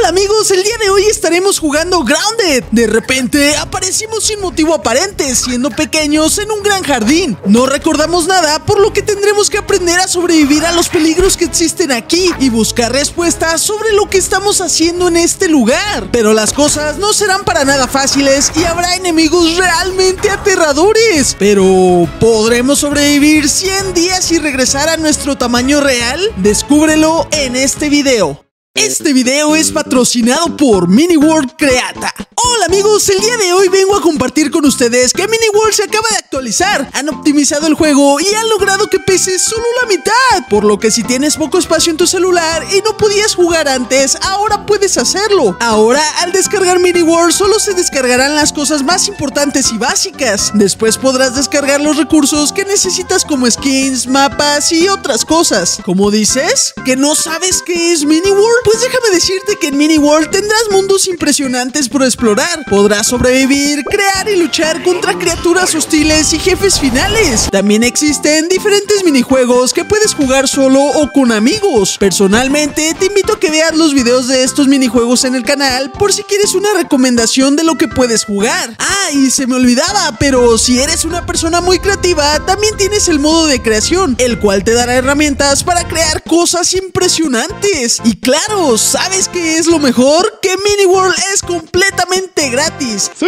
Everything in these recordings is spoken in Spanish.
Hola amigos, el día de hoy estaremos jugando Grounded. De repente aparecimos sin motivo aparente, siendo pequeños en un gran jardín. No recordamos nada, por lo que tendremos que aprender a sobrevivir a los peligros que existen aquí y buscar respuestas sobre lo que estamos haciendo en este lugar. Pero las cosas no serán para nada fáciles y habrá enemigos realmente aterradores. Pero ¿podremos sobrevivir 100 días y regresar a nuestro tamaño real? Descúbrelo en este video. Este video es patrocinado por Miniworld Creata. Hola amigos, el día de hoy vengo a compartir con ustedes que Miniworld se acaba de actualizar. Han optimizado el juego y han logrado que pese solo la mitad. Por lo que si tienes poco espacio en tu celular y no podías jugar antes, ahora puedes hacerlo. Ahora, al descargar Miniworld, solo se descargarán las cosas más importantes y básicas. Después podrás descargar los recursos que necesitas como skins, mapas y otras cosas. ¿Cómo dices? ¿Que no sabes qué es Miniworld? Pues déjame decirte que en Miniworld tendrás mundos impresionantes por explorar. Podrás sobrevivir, crear y luchar contra criaturas hostiles y jefes finales. También existen diferentes minijuegos que puedes jugar solo o con amigos. Personalmente, te invito a que veas los videos de estos minijuegos en el canal por si quieres una recomendación de lo que puedes jugar. Ah, y se me olvidaba, pero si eres una persona muy creativa, también tienes el modo de creación, el cual te dará herramientas para crear cosas impresionantes. Y claro, ¿sabes qué es lo mejor? Que Miniworld es completamente gratis. ¡Sí!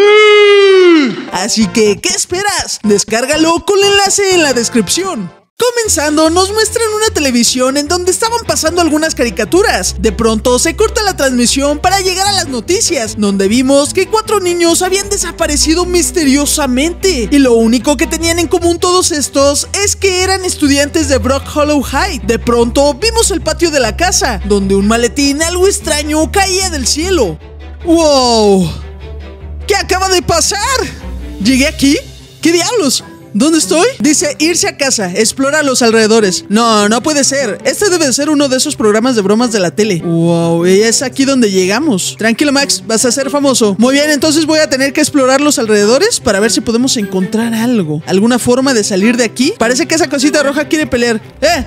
Así que, ¿qué esperas? Descárgalo con el enlace en la descripción. Comenzando, nos muestran una televisión en donde estaban pasando algunas caricaturas. De pronto se corta la transmisión para llegar a las noticias, donde vimos que 4 niños habían desaparecido misteriosamente. Y lo único que tenían en común todos estos es que eran estudiantes de Brock Hollow High. De pronto vimos el patio de la casa, donde un maletín algo extraño caía del cielo. ¡Wow! ¿Qué acaba de pasar? ¿Llegué aquí? ¿Qué diablos? ¿Dónde estoy? Dice irse a casa, explora los alrededores. No, no puede ser. Este debe de ser uno de esos programas de bromas de la tele. Wow, y es aquí donde llegamos. Tranquilo, Max, vas a ser famoso. Muy bien, entonces voy a tener que explorar los alrededores para ver si podemos encontrar algo. ¿Alguna forma de salir de aquí? Parece que esa cosita roja quiere pelear.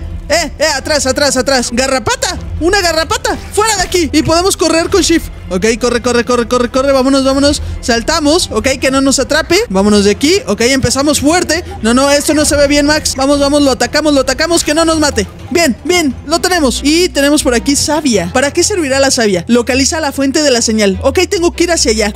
Atrás, atrás, atrás. ¡Garrapata! ¡Una garrapata! ¡Fuera de aquí! Y podemos correr con Shift. Ok, corre, vámonos. Saltamos, ok, que no nos atrape. Vámonos de aquí, ok, empezamos fuerte. No, esto no se ve bien, Max. Vamos, lo atacamos, que no nos mate. Bien, lo tenemos. Y tenemos por aquí savia. ¿Para qué servirá la savia? Localiza la fuente de la señal. Ok, tengo que ir hacia allá.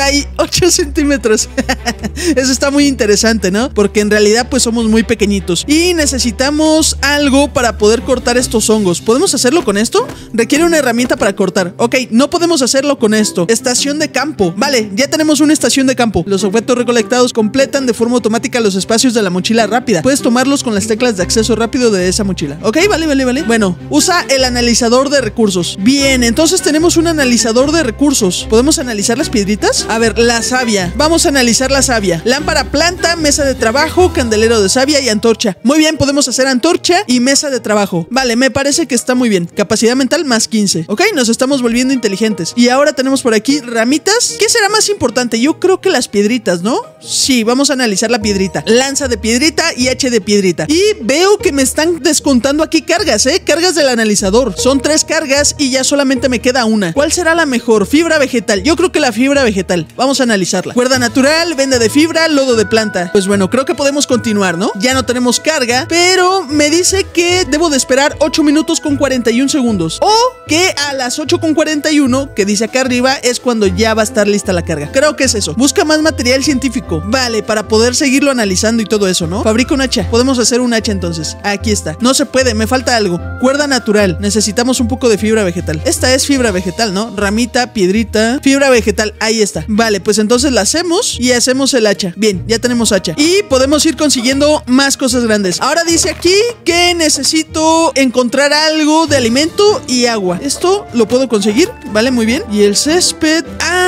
48 centímetros. Eso está muy interesante, ¿no? Porque en realidad pues somos muy pequeñitos. Y necesitamos algo para poder cortar estos hongos. ¿Podemos hacerlo con esto? Requiere una herramienta para cortar. Ok, no podemos hacerlo con esto. Estación de campo. Vale, ya tenemos una estación de campo. Los objetos recolectados completan de forma automática los espacios de la mochila rápida. Puedes tomarlos con las teclas de acceso rápido de esa mochila. Ok, vale. Bueno, usa el analizador de recursos. Bien, entonces tenemos un analizador de recursos. ¿Podemos analizar las piedritas? A ver, la savia. Vamos a analizar la savia. Lámpara, planta, mesa de trabajo, candelero de savia y antorcha. Muy bien, podemos hacer antorcha y mesa de trabajo. Vale, me parece que está muy bien. Capacidad mental más 15. Ok, nos estamos volviendo inteligentes. Y ahora tenemos por aquí ramitas. ¿Qué será más importante? Yo creo que las piedritas, ¿no? Sí, vamos a analizar la piedrita. Lanza de piedrita y H de piedrita. Y veo que me están descontando aquí cargas, cargas del analizador. Son 3 cargas y ya solamente me queda una. ¿Cuál será la mejor? Fibra vegetal. Yo creo que la fibra vegetal. Vamos a analizarla. Cuerda natural, venda de fibra, lodo de planta. Pues bueno, creo que podemos continuar, ¿no? Ya no tenemos carga, pero me dice que debo de esperar 8 minutos con 41 segundos. O que a las 8 con 41, que dice acá arriba, es cuando ya va a estar lista la carga. Creo que es eso. Busca más material científico. Vale, para poder seguirlo analizando y todo eso, ¿no? Fabrica un hacha. Podemos hacer un hacha entonces. Aquí está. No se puede, me falta algo. Cuerda natural. Necesitamos un poco de fibra vegetal. Esta es fibra vegetal, ¿no? Ramita, piedrita, fibra vegetal. Ahí está. Vale, pues entonces la hacemos y hacemos el hacha. Bien, ya tenemos hacha. Y podemos ir consiguiendo más cosas grandes. Ahora dice aquí que necesito encontrar algo de alimento y agua. Esto lo puedo conseguir. Vale, muy bien. Y el césped.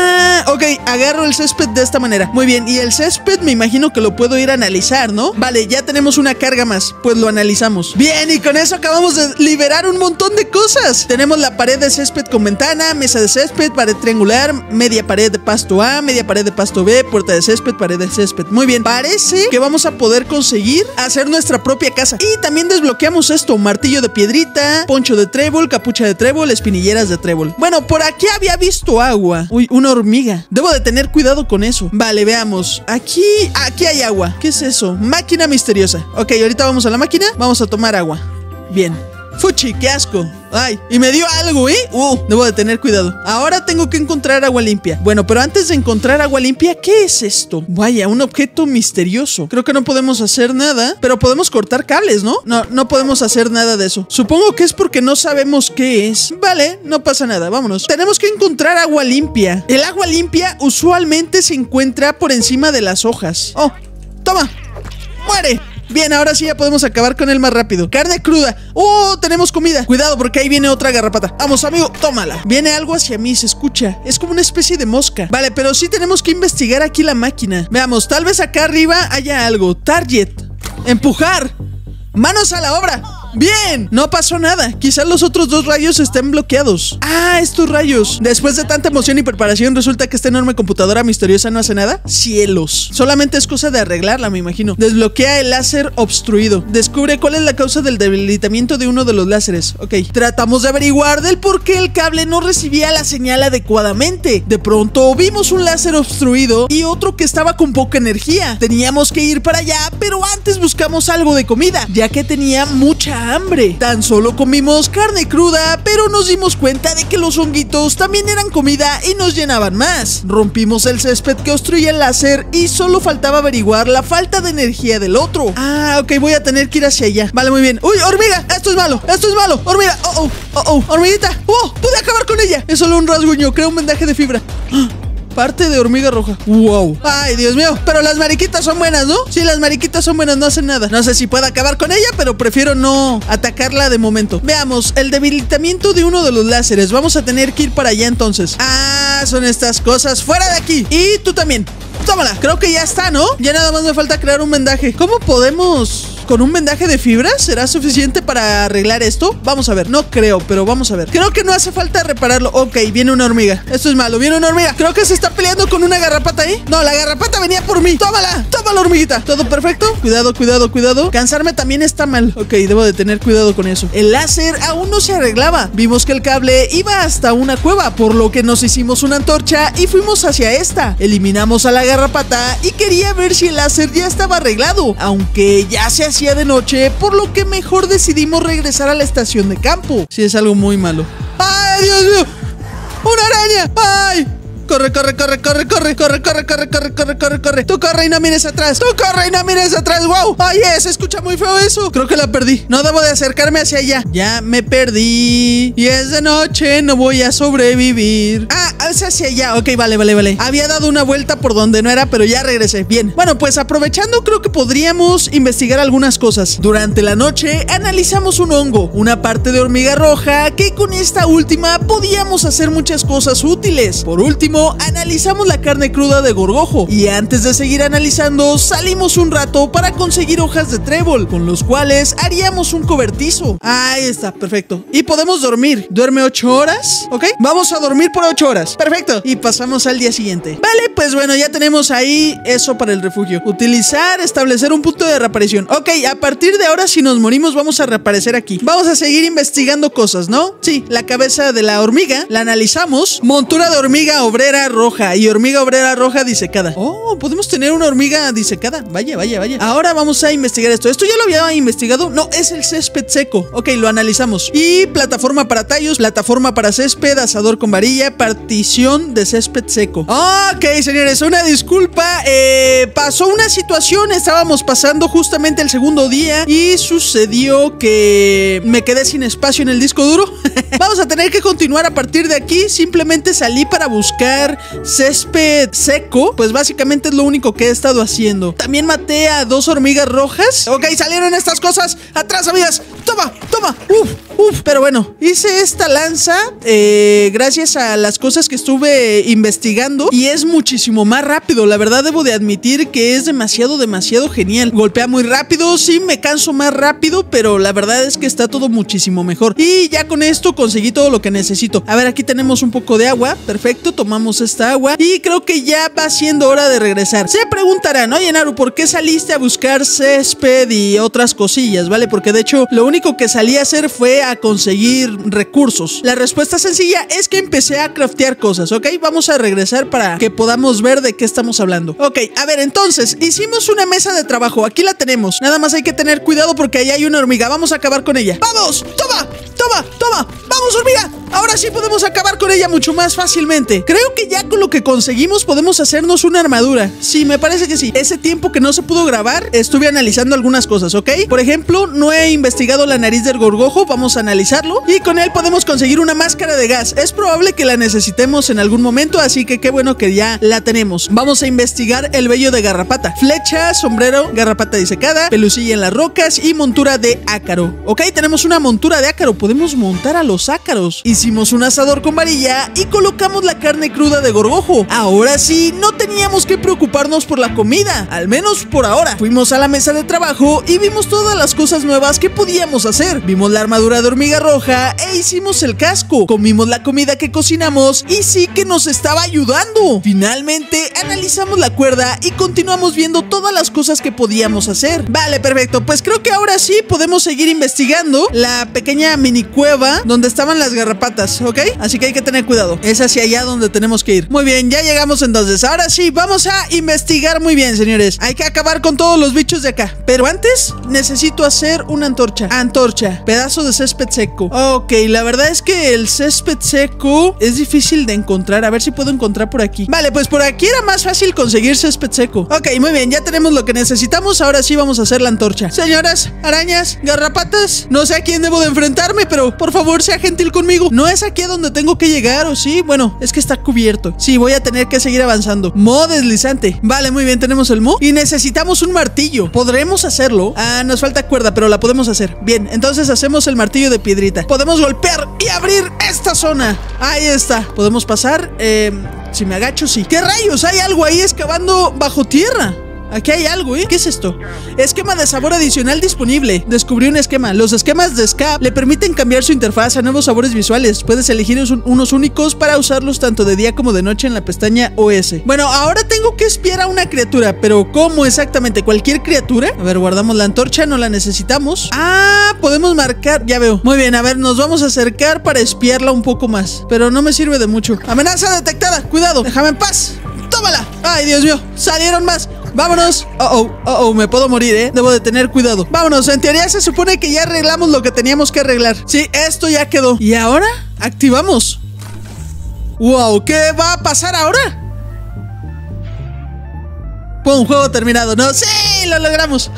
Ok, agarro el césped de esta manera. Muy bien, y el césped me imagino que lo puedo ir a analizar, ¿no? Vale, ya tenemos una carga más. Pues lo analizamos. Bien, y con eso acabamos de liberar un montón de cosas. Tenemos la pared de césped con ventana, mesa de césped, pared triangular, media pared de pasto A, media pared de pasto B, puerta de césped, pared de césped. Muy bien, parece que vamos a poder conseguir hacer nuestra propia casa. Y también desbloqueamos esto: martillo de piedrita, poncho de trébol, capucha de trébol, espinilleras de trébol. Bueno, por aquí había había visto agua. Uy, una hormiga. Debo de tener cuidado con eso. Vale, veamos. Aquí hay agua. ¿Qué es eso? Máquina misteriosa. Ok, ahorita vamos a la máquina. Vamos a tomar agua. Bien. Fuchi, qué asco. Ay, y me dio algo, ¿eh? Debo de tener cuidado. Ahora tengo que encontrar agua limpia. Bueno, pero antes de encontrar agua limpia, ¿qué es esto? Vaya, un objeto misterioso. Creo que no podemos hacer nada, pero podemos cortar cables, ¿no? No podemos hacer nada de eso. Supongo que es porque no sabemos qué es. Vale, no pasa nada, vámonos. Tenemos que encontrar agua limpia. El agua limpia usualmente se encuentra por encima de las hojas. Oh, toma. ¡Muere! Bien, ahora sí ya podemos acabar con él más rápido. Carne cruda. Tenemos comida. Cuidado porque ahí viene otra garrapata. Vamos, amigo, tómala. Viene algo hacia mí, se escucha. Es como una especie de mosca. Vale, pero sí tenemos que investigar aquí la máquina. Veamos, tal vez acá arriba haya algo. Target. Empujar. ¡Manos a la obra! ¡Bien! No pasó nada. Quizás los otros dos rayos estén bloqueados. ¡Ah, estos rayos! Después de tanta emoción y preparación, resulta que esta enorme computadora misteriosa no hace nada. ¡Cielos! Solamente es cosa de arreglarla, me imagino. Desbloquea el láser obstruido. Descubre cuál es la causa del debilitamiento de uno de los láseres. Ok. Tratamos de averiguar del por qué el cable no recibía la señal adecuadamente. De pronto, vimos un láser obstruido y otro que estaba con poca energía. Teníamos que ir para allá, pero antes buscamos algo de comida, ya que tenía mucha hambre. Tan solo comimos carne cruda, pero nos dimos cuenta de que los honguitos también eran comida y nos llenaban más. Rompimos el césped que obstruía el láser y solo faltaba averiguar la falta de energía del otro. Ah, ok, voy a tener que ir hacia allá. Vale, muy bien. ¡Uy, hormiga! ¡Esto es malo! ¡Esto es malo! ¡Hormiga! ¡Hormiguita! ¡Pude acabar con ella! Es solo un rasguño, creo un vendaje de fibra. Parte de hormiga roja. ¡Wow! ¡Ay, Dios mío! Pero las mariquitas son buenas, ¿no? Sí, las mariquitas son buenas, no hacen nada. No sé si puedo acabar con ella, pero prefiero no atacarla de momento. Veamos, el debilitamiento de uno de los láseres. Vamos a tener que ir para allá entonces. Ah, son estas cosas. ¡Fuera de aquí! Y tú también. Tómala. Creo que ya está, ¿no? Ya nada más me falta crear un vendaje. ¿Cómo podemos...? ¿Con un vendaje de fibras será suficiente para arreglar esto? Vamos a ver, no creo, pero vamos a ver. Creo que no hace falta repararlo. Ok, viene una hormiga. Esto es malo, viene una hormiga. Creo que se está peleando con una garrapata ahí. No, la garrapata venía por mí. ¡Tómala! ¡Tómala, hormiguita! ¿Todo perfecto? Cuidado, cuidado, cuidado. Cansarme también está mal. Ok, debo de tener cuidado con eso. El láser aún no se arreglaba. Vimos que el cable iba hasta una cueva, por lo que nos hicimos una antorcha y fuimos hacia esta. Eliminamos a la garrapata y quería ver si el láser ya estaba arreglado, aunque ya se hacía de noche, por lo que mejor decidimos regresar a la estación de campo. Sí, es algo muy malo. ¡Ay, Dios mío! ¡Una araña! ¡Ay! Corre, corre, corre, corre, corre, corre, corre, corre, corre, corre, corre, corre. Tú corre y no mires atrás. Tú corre y no mires atrás. ¡Wow! ¡Ay, se escucha muy feo eso! Creo que la perdí. No debo de acercarme hacia allá. Ya me perdí. Y es de noche, no voy a sobrevivir. Ah, es hacia allá. Ok, vale. Había dado una vuelta por donde no era, pero ya regresé. Bien. Bueno, pues aprovechando, creo que podríamos investigar algunas cosas. Durante la noche, analizamos un hongo, una parte de hormiga roja, que con esta última podíamos hacer muchas cosas útiles. Por último, analizamos la carne cruda de gorgojo y antes de seguir analizando salimos un rato para conseguir hojas de trébol con los cuales haríamos un cobertizo. Ahí está, perfecto. Y podemos dormir. ¿Duerme 8 horas? ¿Ok? Vamos a dormir por 8 horas. Perfecto. Y pasamos al día siguiente. Vale, pues bueno, ya tenemos ahí eso para el refugio. Utilizar, establecer un punto de reaparición. Ok, a partir de ahora si nos morimos vamos a reaparecer aquí. Vamos a seguir investigando cosas, ¿no? Sí, la cabeza de la hormiga la analizamos. Montura de hormiga obrera roja y hormiga obrera roja disecada. Oh, podemos tener una hormiga disecada. Vaya. Ahora vamos a investigar esto. ¿Esto ya lo había investigado? No, es el césped seco. Ok, lo analizamos. Y plataforma para tallos, plataforma para césped, asador con varilla, partición de césped seco. Ok, señores, una disculpa. Pasó una situación. Estábamos pasando justamente el segundo día y sucedió que me quedé sin espacio en el disco duro. Vamos a tener que continuar a partir de aquí. Simplemente salí para buscar césped seco. Pues básicamente es lo único que he estado haciendo. También maté a 2 hormigas rojas. Ok, salieron estas cosas. Atrás, amigas. Toma. Pero bueno, hice esta lanza gracias a las cosas que estuve investigando y es muchísimo más rápido. La verdad debo de admitir que es demasiado genial. Golpea muy rápido, sí me canso más rápido, pero la verdad es que está todo muchísimo mejor. Y ya con esto conseguí todo lo que necesito. A ver, aquí tenemos un poco de agua. Perfecto, tomamos limpiamos esta agua y creo que ya va siendo hora de regresar. Se preguntarán, oye Naru, ¿por qué saliste a buscar césped y otras cosillas, vale? Porque de hecho lo único que salí a hacer fue a conseguir recursos. La respuesta sencilla es que empecé a craftear cosas, ¿ok? Vamos a regresar para que podamos ver de qué estamos hablando. Ok, a ver, entonces hicimos una mesa de trabajo, aquí la tenemos. Nada más hay que tener cuidado porque ahí hay una hormiga. Vamos a acabar con ella. ¡Vamos! ¡Toma! ¡Toma! ¡Toma! ¡Vamos, hormiga! Ahora sí podemos acabar con ella mucho más fácilmente. Creo que ya con lo que conseguimos podemos hacernos una armadura. Sí, me parece que sí. Ese tiempo que no se pudo grabar, estuve analizando algunas cosas, ¿ok? Por ejemplo, no he investigado la nariz del gorgojo. Vamos a analizarlo. Y con él podemos conseguir una máscara de gas. Es probable que la necesitemos en algún momento, así que qué bueno que ya la tenemos. Vamos a investigar el vello de garrapata. Flecha, sombrero, garrapata disecada, pelucilla en las rocas y montura de ácaro. Ok, tenemos una montura de ácaro. Podemos montar a los ácaros. Hicimos un asador con varilla y colocamos la carne cruda de gorgojo. Ahora sí, no teníamos que preocuparnos por la comida, al menos por ahora. Fuimos a la mesa de trabajo y vimos todas las cosas nuevas que podíamos hacer. Vimos la armadura de hormiga roja e hicimos el casco. Comimos la comida que cocinamos y sí que nos estaba ayudando. Finalmente, analizamos la cuerda y continuamos viendo todas las cosas que podíamos hacer. Vale, perfecto. Pues creo que ahora sí podemos seguir investigando la pequeña mini cueva donde estaban las garrapatas, ¿ok? Así que hay que tener cuidado. Es hacia allá donde tenemos que ir. Muy bien, ya llegamos entonces. Ahora sí, vamos a investigar muy bien, señores. Hay que acabar con todos los bichos de acá. Pero antes, necesito hacer una antorcha. Antorcha. Pedazo de césped seco. Ok, la verdad es que el césped seco es difícil de encontrar. A ver si puedo encontrar por aquí. Vale, pues por aquí era más fácil conseguir césped seco. Ok, muy bien, ya tenemos lo que necesitamos. Ahora sí vamos a hacer la antorcha. Señoras, arañas, garrapatas, no sé a quién debo de enfrentarme, pero por favor sea gentil conmigo. No es aquí a donde tengo que llegar, ¿o sí? Bueno, es que está cubierto. Sí, voy a tener que seguir avanzando. Mo deslizante. Vale, muy bien, tenemos el mo. Y necesitamos un martillo. ¿Podremos hacerlo? Ah, nos falta cuerda, pero la podemos hacer. Bien, entonces hacemos el martillo de piedrita. Podemos golpear y abrir esta zona. Ahí está. ¿Podemos pasar? Si me agacho, sí. ¿Qué rayos? Hay algo ahí excavando bajo tierra. Aquí hay algo, ¿eh? ¿Qué es esto? Esquema de sabor adicional disponible. Descubrí un esquema. Los esquemas de Scap le permiten cambiar su interfaz a nuevos sabores visuales. Puedes elegir unos únicos para usarlos tanto de día como de noche en la pestaña OS. Bueno, ahora tengo que espiar a una criatura. ¿Pero cómo exactamente? ¿Cualquier criatura? A ver, guardamos la antorcha, no la necesitamos. Ah, podemos marcar, ya veo. Muy bien, a ver, nos vamos a acercar para espiarla un poco más. Pero no me sirve de mucho. Amenaza detectada, cuidado, déjame en paz. ¡Tómala! Ay, Dios mío, salieron más. Vámonos. Me puedo morir, ¿eh? Debo de tener cuidado. Vámonos, en teoría se supone que ya arreglamos lo que teníamos que arreglar. Sí, esto ya quedó. ¿Y ahora? Activamos. Wow, ¿qué va a pasar ahora? ¡Pum! Juego terminado, ¿no? ¡Sí! ¡Lo logramos!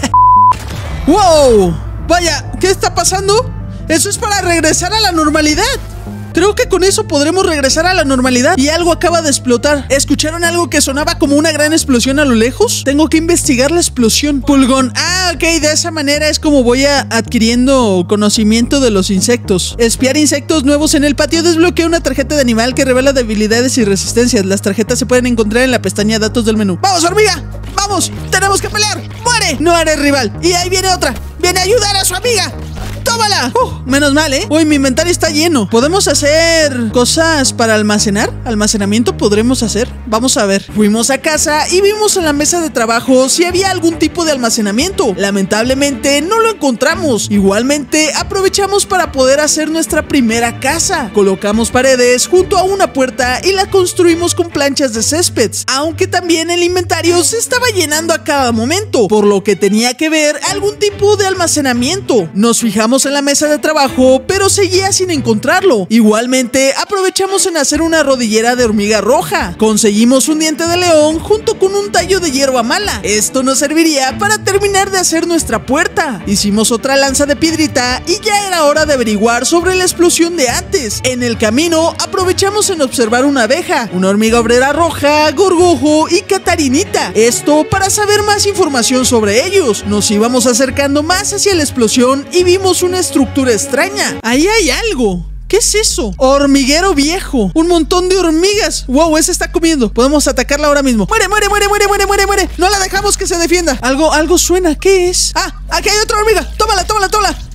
¡Wow! Vaya, ¿qué está pasando? Eso es para regresar a la normalidad. Creo que con eso podremos regresar a la normalidad. Y algo acaba de explotar. ¿Escucharon algo que sonaba como una gran explosión a lo lejos? Tengo que investigar la explosión. Pulgón. Ah, ok, de esa manera es como voy adquiriendo conocimiento de los insectos. Espiar insectos nuevos en el patio. Desbloquea una tarjeta de animal que revela debilidades y resistencias. Las tarjetas se pueden encontrar en la pestaña datos del menú. ¡Vamos, hormiga! ¡Vamos! ¡Tenemos que pelear! ¡Muere! No eres rival. Y ahí viene otra. ¡Viene a ayudar a su amiga! ¡Tómala! Menos mal, ¿eh? Uy, mi inventario está lleno. ¿Podemos hacer cosas para almacenar? ¿Almacenamiento podremos hacer? Vamos a ver. Fuimos a casa y vimos en la mesa de trabajo si había algún tipo de almacenamiento. Lamentablemente no lo encontramos. Igualmente aprovechamos para poder hacer nuestra primera casa. Colocamos paredes junto a una puerta y la construimos con planchas de césped. Aunque también el inventario se estaba llenando a cada momento, por lo que tenía que ver algún tipo de almacenamiento. Nos fijamos en la mesa de trabajo, pero seguía sin encontrarlo. Igualmente aprovechamos en hacer una rodillera de hormiga roja. Conseguimos un diente de león junto con un tallo de hierba mala. Esto nos serviría para terminar de hacer nuestra puerta. Hicimos otra lanza de piedrita y ya era hora de averiguar sobre la explosión de antes. En el camino aprovechamos en observar una abeja, una hormiga obrera roja, gorgojo y catarinita. Esto para saber más información sobre ellos. Nos íbamos acercando más hacia la explosión y vimos una estructura extraña. Ahí hay algo. ¿Qué es eso? Hormiguero viejo. Un montón de hormigas. Wow, ese está comiendo. Podemos atacarla ahora mismo. ¡Muere, muere, muere, muere, muere, muere, muere! No la dejamos que se defienda. Algo suena. ¿Qué es? Ah, aquí hay otra hormiga. Tómala, tómala, tómala.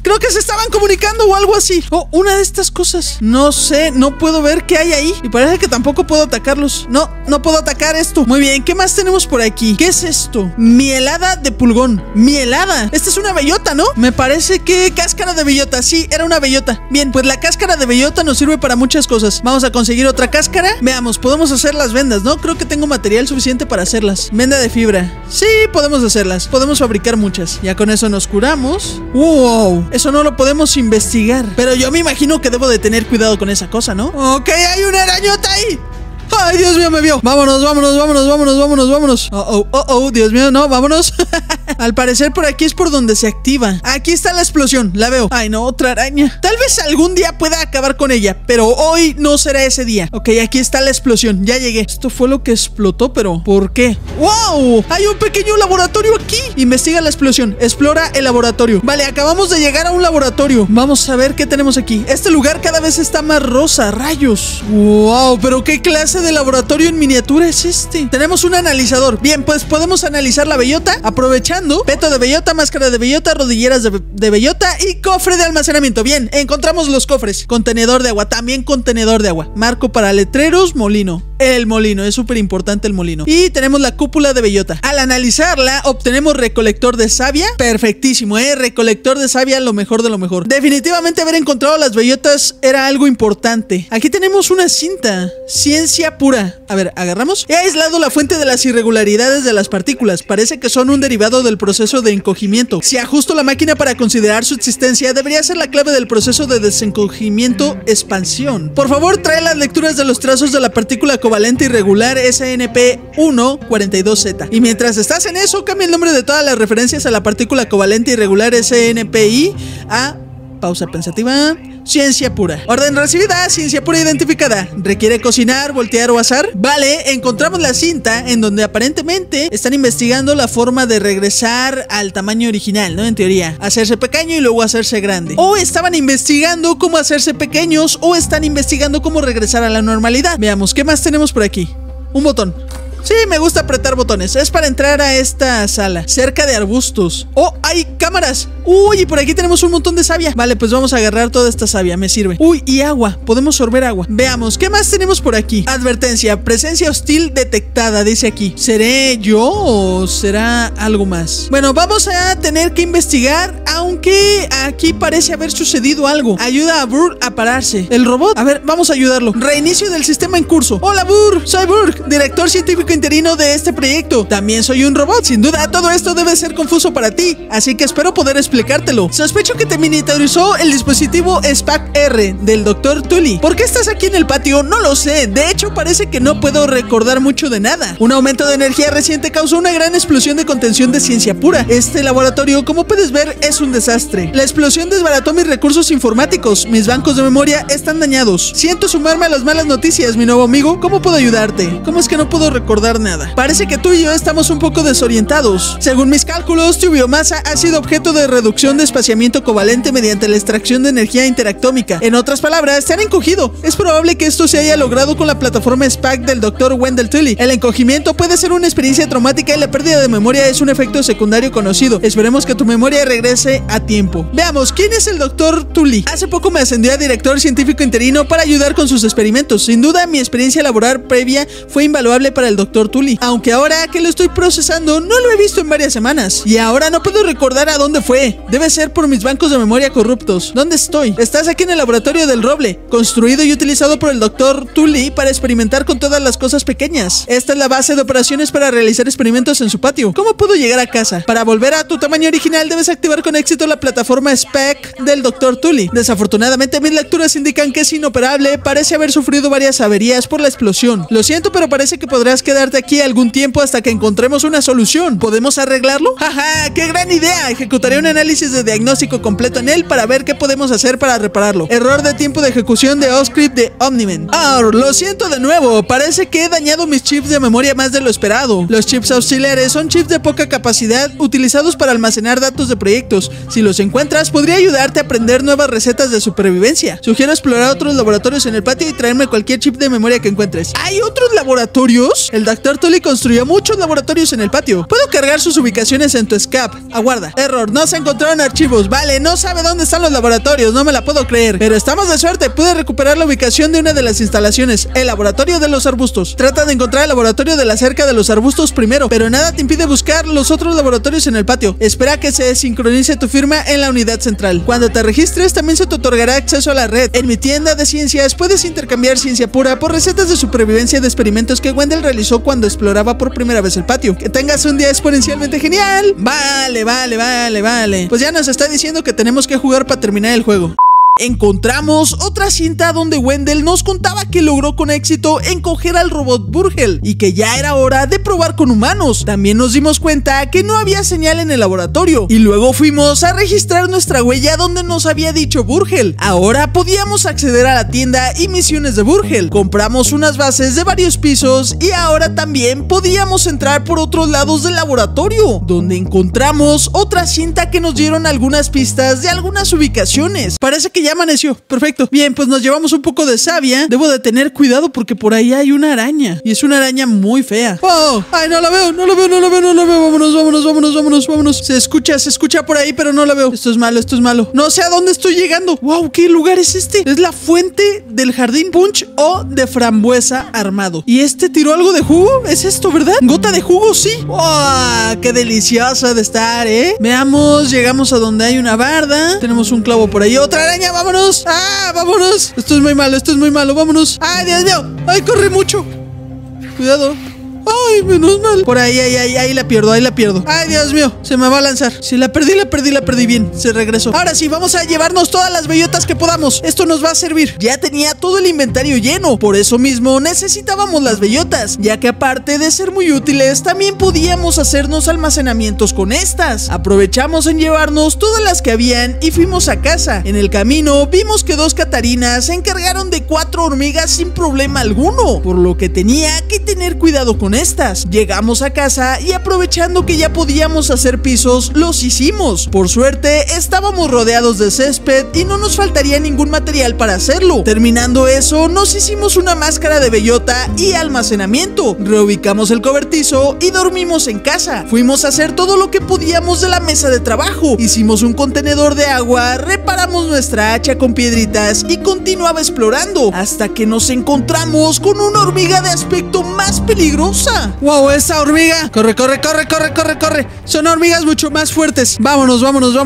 Creo que se estaban comunicando o algo así. Oh, una de estas cosas. No sé, no puedo ver qué hay ahí. Y parece que tampoco puedo atacarlos. No, no puedo atacar esto. Muy bien, ¿qué más tenemos por aquí? ¿Qué es esto? Mielada de pulgón. Mielada. Esta es una bellota, ¿no? Me parece que cáscara de bellota. Sí, era una bellota. Bien, pues la cáscara de bellota nos sirve para muchas cosas. Vamos a conseguir otra cáscara. Veamos, podemos hacer las vendas, ¿no? Creo que tengo material suficiente para hacerlas. Venda de fibra. Sí, podemos hacerlas. Podemos fabricar muchas. Ya con eso nos curamos. ¡Wow! Eso no lo podemos investigar. Pero yo me imagino que debo de tener cuidado con esa cosa, ¿no? Ok, hay una arañota ahí. ¡Ay, Dios mío, me vio! Vámonos, vámonos, vámonos, vámonos, vámonos, vámonos. Dios mío, no, vámonos. Al parecer por aquí es por donde se activa. Aquí está la explosión, la veo. Ay, no, otra araña. Tal vez algún día pueda acabar con ella, pero hoy no será ese día. Ok, aquí está la explosión, ya llegué. Esto fue lo que explotó, pero ¿por qué? ¡Wow! Hay un pequeño laboratorio aquí. Investiga la explosión, explora el laboratorio. Vale, acabamos de llegar a un laboratorio. Vamos a ver qué tenemos aquí. Este lugar cada vez está más rosa, rayos. ¡Wow! Pero ¿qué clase de laboratorio en miniatura es este? Tenemos un analizador. Bien, pues podemos analizar la bellota aprovechando peto de bellota, máscara de bellota, rodilleras de bellota y cofre de almacenamiento. Bien, encontramos los cofres. Contenedor de agua, también contenedor de agua. Marco para letreros, molino. El molino, es súper importante el molino. Y tenemos la cúpula de bellota. Al analizarla, obtenemos recolector de savia. Perfectísimo, recolector de savia, lo mejor de lo mejor. Definitivamente haber encontrado las bellotas era algo importante. Aquí tenemos una cinta. Ciencia pura. A ver, agarramos. He aislado la fuente de las irregularidades de las partículas. Parece que son un derivado del proceso de encogimiento. Si ajusto la máquina para considerar su existencia, debería ser la clave del proceso de desencogimiento expansión. Por favor, trae las lecturas de los trazos de la partícula covalente irregular SNP142Z. Y mientras estás en eso, cambia el nombre de todas las referencias a la partícula covalente irregular SNPI a pausa pensativa. Ciencia pura. Orden recibida, ciencia pura identificada. ¿Requiere cocinar, voltear o asar? Vale, encontramos la cinta en donde aparentemente están investigando la forma de regresar al tamaño original, ¿no? En teoría, hacerse pequeño y luego hacerse grande. O estaban investigando cómo hacerse pequeños o están investigando cómo regresar a la normalidad. Veamos, ¿qué más tenemos por aquí? Un botón. Sí, me gusta apretar botones. Es para entrar a esta sala. Cerca de arbustos. ¡Oh, hay cámaras! Uy, y por aquí tenemos un montón de savia. Vale, pues vamos a agarrar toda esta savia, me sirve. Uy, y agua, podemos sorber agua. Veamos, ¿qué más tenemos por aquí? Advertencia, presencia hostil detectada, dice aquí. ¿Seré yo o será algo más? Bueno, vamos a tener que investigar, aunque aquí parece haber sucedido algo. Ayuda a Burr a pararse. El robot, a ver, vamos a ayudarlo. Reinicio del sistema en curso. Hola Burr, soy Burr, director científico interino de este proyecto. También soy un robot. Sin duda, todo esto debe ser confuso para ti, así que espero poder explicártelo. Sospecho que te monitorizó el dispositivo SPAC-R del Dr. Tully. ¿Por qué estás aquí en el patio? No lo sé. De hecho, parece que no puedo recordar mucho de nada. Un aumento de energía reciente causó una gran explosión de contención de ciencia pura. Este laboratorio, como puedes ver, es un desastre. La explosión desbarató mis recursos informáticos. Mis bancos de memoria están dañados. Siento sumarme a las malas noticias, mi nuevo amigo. ¿Cómo puedo ayudarte? ¿Cómo es que no puedo recordar nada? Parece que tú y yo estamos un poco desorientados. Según mis cálculos, tu biomasa ha sido objeto de reducción de espaciamiento covalente mediante la extracción de energía interactómica. En otras palabras, te han encogido. Es probable que esto se haya logrado con la plataforma SPAC del Dr. Wendell Tully. El encogimiento puede ser una experiencia traumática y la pérdida de memoria es un efecto secundario conocido. Esperemos que tu memoria regrese a tiempo. Veamos, ¿quién es el Dr. Tully? Hace poco me ascendió a director científico interino para ayudar con sus experimentos. Sin duda, mi experiencia laboral previa fue invaluable para el Dr. Tully, aunque ahora que lo estoy procesando no lo he visto en varias semanas y ahora no puedo recordar a dónde fue. Debe ser por mis bancos de memoria corruptos. ¿Dónde estoy? Estás aquí en el laboratorio del roble, construido y utilizado por el Dr. Tully para experimentar con todas las cosas pequeñas. Esta es la base de operaciones para realizar experimentos en su patio. ¿Cómo puedo llegar a casa? Para volver a tu tamaño original debes activar con éxito la plataforma SPAC del Dr. Tully. Desafortunadamente mis lecturas indican que es inoperable. Parece haber sufrido varias averías por la explosión. Lo siento, pero parece que podrás quedarte aquí algún tiempo hasta que encontremos una solución. ¿Podemos arreglarlo? ¡Jaja! ¡Qué gran idea! Ejecutaré un análisis de diagnóstico completo en él para ver qué podemos hacer para repararlo. Error de tiempo de ejecución de OScript de Omniman. Lo siento de nuevo. Parece que he dañado mis chips de memoria más de lo esperado. Los chips auxiliares son chips de poca capacidad utilizados para almacenar datos de proyectos. Si los encuentras, podría ayudarte a aprender nuevas recetas de supervivencia. Sugiero explorar otros laboratorios en el patio y traerme cualquier chip de memoria que encuentres. ¿Hay otros laboratorios? El McTurtle construyó muchos laboratorios en el patio. Puedo cargar sus ubicaciones en tu SCAP. Aguarda. Error, no se encontraron archivos. Vale, no sabe dónde están los laboratorios, no me la puedo creer. Pero estamos de suerte, pude recuperar la ubicación de una de las instalaciones, el laboratorio de los arbustos. Trata de encontrar el laboratorio de la cerca de los arbustos primero, pero nada te impide buscar los otros laboratorios en el patio. Espera que se sincronice tu firma en la unidad central. Cuando te registres, también se te otorgará acceso a la red. En mi tienda de ciencias puedes intercambiar ciencia pura por recetas de supervivencia de experimentos que Wendell realizó cuando exploraba por primera vez el patio. Que tengas un día exponencialmente genial. Vale. Pues ya nos está diciendo que tenemos que jugar para terminar el juego. Encontramos otra cinta donde Wendell nos contaba que logró con éxito encoger al robot Burgel y que ya era hora de probar con humanos. También nos dimos cuenta que no había señal en el laboratorio y luego fuimos a registrar nuestra huella donde nos había dicho Burgel. Ahora podíamos acceder a la tienda y misiones de Burgel. Compramos unas bases de varios pisos y ahora también podíamos entrar por otros lados del laboratorio, donde encontramos otra cinta que nos dieron algunas pistas de algunas ubicaciones. Parece que ya amaneció, perfecto. Bien, pues nos llevamos un poco de savia. Debo de tener cuidado porque por ahí hay una araña y es una araña muy fea. ¡Oh! ¡Ay, no la veo! Vámonos. Se escucha por ahí, pero no la veo. Esto es malo. No sé a dónde estoy llegando. ¡Wow! ¿Qué lugar es este? Es la fuente del jardín punch o de frambuesa armado. ¿Y este tiró algo de jugo? ¿Es esto, verdad? ¿Gota de jugo? Sí. ¡Oh! ¡Qué delicioso de estar, Veamos, llegamos a donde hay una barda. Tenemos un clavo por ahí. ¡Otra araña! ¡Vámonos! ¡Ah! ¡Vámonos! Esto es muy malo, vámonos. ¡Ay, Dios mío! ¡Ay, corre mucho! Cuidado. ¡Ay, menos mal! Por ahí la pierdo. ¡Ay, Dios mío! Se me va a lanzar. Si la perdí bien. Se regresó. Ahora sí, vamos a llevarnos todas las bellotas que podamos. Esto nos va a servir. Ya tenía todo el inventario lleno. Por eso mismo necesitábamos las bellotas, ya que aparte de ser muy útiles, también podíamos hacernos almacenamientos con estas. Aprovechamos en llevarnos todas las que habían y fuimos a casa. En el camino vimos que 2 catarinas se encargaron de 4 hormigas sin problema alguno, por lo que tenía que tener cuidado con estas. Llegamos a casa y aprovechando que ya podíamos hacer pisos, los hicimos. Por suerte estábamos rodeados de césped y no nos faltaría ningún material para hacerlo. Terminando eso, nos hicimos una máscara de bellota y almacenamiento. Reubicamos el cobertizo y dormimos en casa. Fuimos a hacer todo lo que podíamos de la mesa de trabajo. Hicimos un contenedor de agua, reparamos nuestra hacha con piedritas y continuaba explorando hasta que nos encontramos con una hormiga de aspecto más peligrosa. ¡Wow! ¡Esa hormiga! ¡Corre! Son hormigas mucho más fuertes. Vámonos.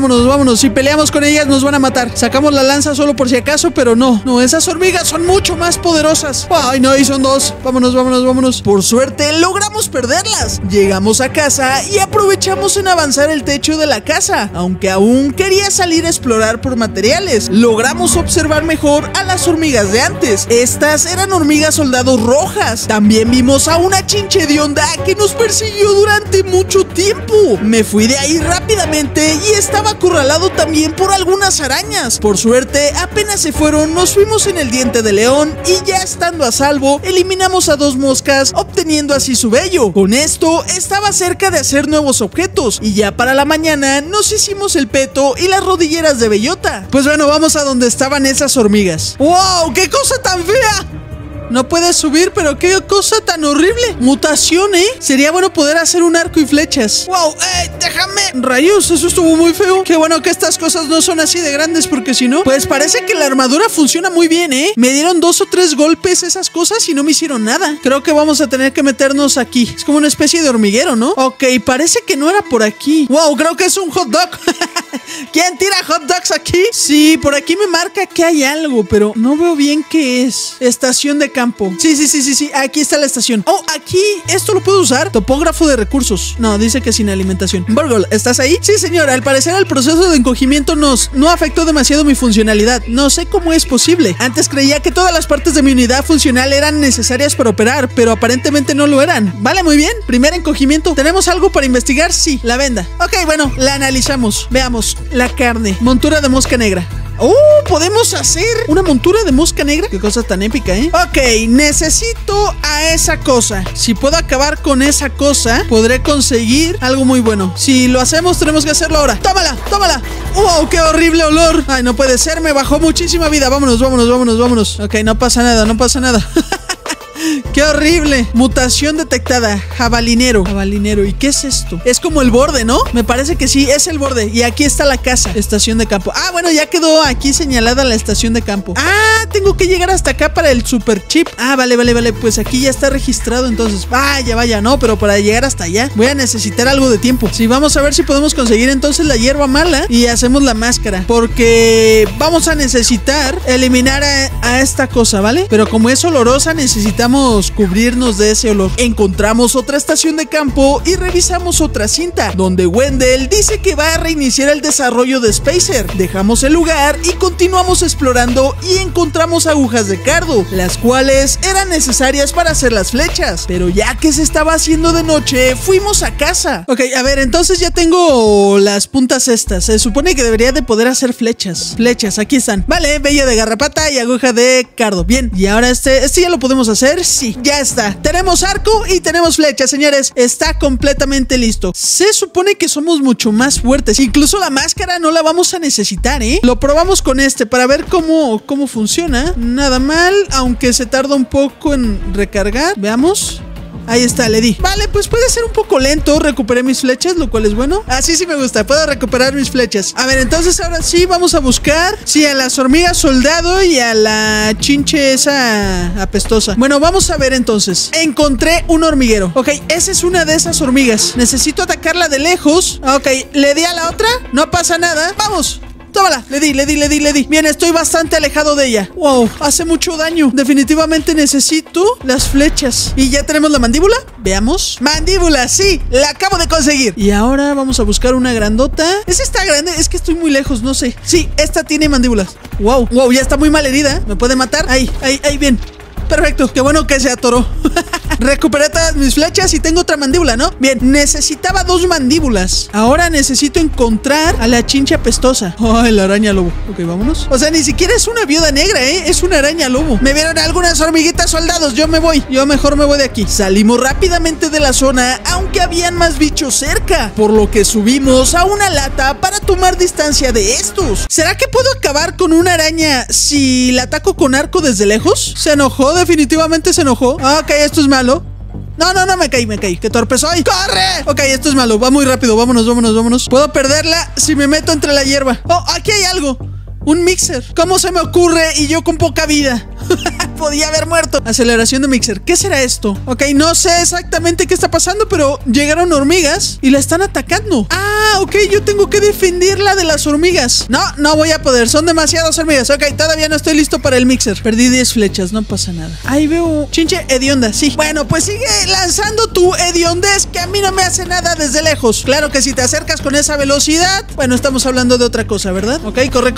Si peleamos con ellas nos van a matar. Sacamos la lanza solo por si acaso, pero no, esas hormigas son mucho más poderosas. ¡Ay, no! Y son 2. Vámonos. Por suerte logramos perderlas. Llegamos a casa y aprovechamos en avanzar el techo de la casa, aunque aún quería salir a explorar por materiales. Logramos observar mejor a las hormigas de antes. Estas eran hormigas soldados rojas. También vimos a una chinche hedionda que nos persiguió durante mucho tiempo. Me fui de ahí rápidamente y estaba acorralado también por algunas arañas. Por suerte, apenas se fueron, nos fuimos en el diente de león y ya estando a salvo, eliminamos a 2 moscas, obteniendo así su vello. Con esto, estaba cerca de hacer nuevos objetos y ya para la mañana nos hicimos el peto y las rodilleras de bellota. Pues bueno, vamos a donde estaban esas hormigas. ¡Wow! ¡Qué cosa tan fea! No puedes subir, pero qué cosa tan horrible. Mutación, Sería bueno poder hacer un arco y flechas. ¡Wow! ¡Déjame! Rayos, eso estuvo muy feo. Qué bueno que estas cosas no son así de grandes, porque si no, pues parece que la armadura funciona muy bien, Me dieron 2 o 3 golpes esas cosas y no me hicieron nada. Creo que vamos a tener que meternos aquí. Es como una especie de hormiguero, ¿no? Ok, parece que no era por aquí. ¡Wow! Creo que es un hot dog. ¿Quién tira hot dogs aquí? Sí, por aquí me marca que hay algo, pero no veo bien qué es. Estación de campo. Sí, aquí está la estación. Oh, aquí, ¿esto lo puedo usar? Topógrafo de recursos. No, dice que sin alimentación. Burgle, ¿estás ahí? Sí, señor, al parecer el proceso de encogimiento no afectó demasiado mi funcionalidad. No sé cómo es posible. Antes creía que todas las partes de mi unidad funcional eran necesarias para operar, pero aparentemente no lo eran. Vale, muy bien. Primer encogimiento. ¿Tenemos algo para investigar? Sí, la venda. Ok, bueno, la analizamos. Veamos. La carne. Montura de mosca negra. ¡Oh! ¿Podemos hacer una montura de mosca negra? ¡Qué cosa tan épica, Ok, necesito a esa cosa. Si puedo acabar con esa cosa, podré conseguir algo muy bueno. Si lo hacemos, tenemos que hacerlo ahora. ¡Tómala! ¡Wow! ¡Qué horrible olor! ¡Ay, no puede ser! Me bajó muchísima vida. Vámonos. Ok, no pasa nada. ¡Qué horrible! Mutación detectada. Jabalinero. Jabalinero. ¿Y qué es esto? Es como el borde, ¿no? Me parece que sí, es el borde. Y aquí está la casa. Estación de campo. Ah, bueno, ya quedó aquí señalada la estación de campo. Ah, tengo que llegar hasta acá para el super chip. Ah, vale. Pues aquí ya está registrado, entonces. Vaya, no, pero para llegar hasta allá voy a necesitar algo de tiempo. Sí, vamos a ver si podemos conseguir entonces la hierba mala y hacemos la máscara. Porque vamos a necesitar eliminar a esta cosa, ¿vale? Pero como es olorosa, necesitamos cubrirnos de ese olor. Encontramos otra estación de campo y revisamos otra cinta, donde Wendell dice que va a reiniciar el desarrollo de Spacer. Dejamos el lugar y continuamos explorando y encontramos agujas de cardo, las cuales eran necesarias para hacer las flechas. Pero ya que se estaba haciendo de noche, fuimos a casa. Ok, a ver, entonces ya tengo las puntas estas. Se supone que debería de poder hacer flechas. Flechas, aquí están. Vale, vello de garrapata y aguja de cardo. Bien, y ahora este ya lo podemos hacer. Sí, ya está. Tenemos arco y tenemos flechas, señores. Está completamente listo. Se supone que somos mucho más fuertes. Incluso la máscara no la vamos a necesitar, ¿eh? Lo probamos con este para ver cómo funciona. Nada mal, aunque se tarda un poco en recargar. Veamos. Ahí está, le di. Vale, pues puede ser un poco lento. Recuperé mis flechas, lo cual es bueno. Así sí me gusta, puedo recuperar mis flechas. A ver, entonces ahora sí vamos a buscar, sí, a las hormigas soldado y a la chinche esa apestosa. Bueno, vamos a ver entonces. Encontré un hormiguero. Ok, esa es una de esas hormigas. Necesito atacarla de lejos. Ok, le di a la otra. No pasa nada. Vamos. Tómala, le di. Bien, estoy bastante alejado de ella. Wow, hace mucho daño. Definitivamente necesito las flechas. ¿Y ya tenemos la mandíbula? Veamos. Mandíbula, sí, la acabo de conseguir. Y ahora vamos a buscar una grandota. ¿Esa está grande? Es que estoy muy lejos, no sé. Sí, esta tiene mandíbulas. Wow, ya está muy mal herida. ¿Me puede matar? Ahí, bien. Perfecto, qué bueno que se atoró. Recuperé todas mis flechas y tengo otra mandíbula, ¿no? Bien, necesitaba 2 mandíbulas. Ahora necesito encontrar a la chincha apestosa. Ay, la araña lobo. Ok, vámonos. O sea, ni siquiera es una viuda negra, ¿eh? Es una araña lobo. Me vieron algunas hormiguitas soldados. Yo mejor me voy de aquí. Salimos rápidamente de la zona, aunque habían más bichos cerca, por lo que subimos a una lata para tomar distancia de estos. ¿Será que puedo acabar con una araña si la ataco con arco desde lejos? Se enojó, definitivamente se enojó. Ok, esto es malo. No, me caí. Qué torpe soy. ¡Corre! Ok, esto es malo. Va muy rápido. Vámonos. Puedo perderla si me meto entre la hierba. Oh, aquí hay algo. Un mixer. ¿Cómo se me ocurre? Y yo con poca vida. Podía haber muerto. Aceleración de mixer. ¿Qué será esto? Ok, no sé exactamente qué está pasando, pero llegaron hormigas y la están atacando. Ah, ok, yo tengo que defenderla de las hormigas. No voy a poder. Son demasiadas hormigas. Ok, todavía no estoy listo para el mixer. Perdí 10 flechas, no pasa nada. Ahí veo chinche hedionda, sí. Bueno, pues sigue lanzando tu hediondez, que a mí no me hace nada desde lejos. Claro que si te acercas con esa velocidad, bueno, estamos hablando de otra cosa, ¿verdad? Ok, corre.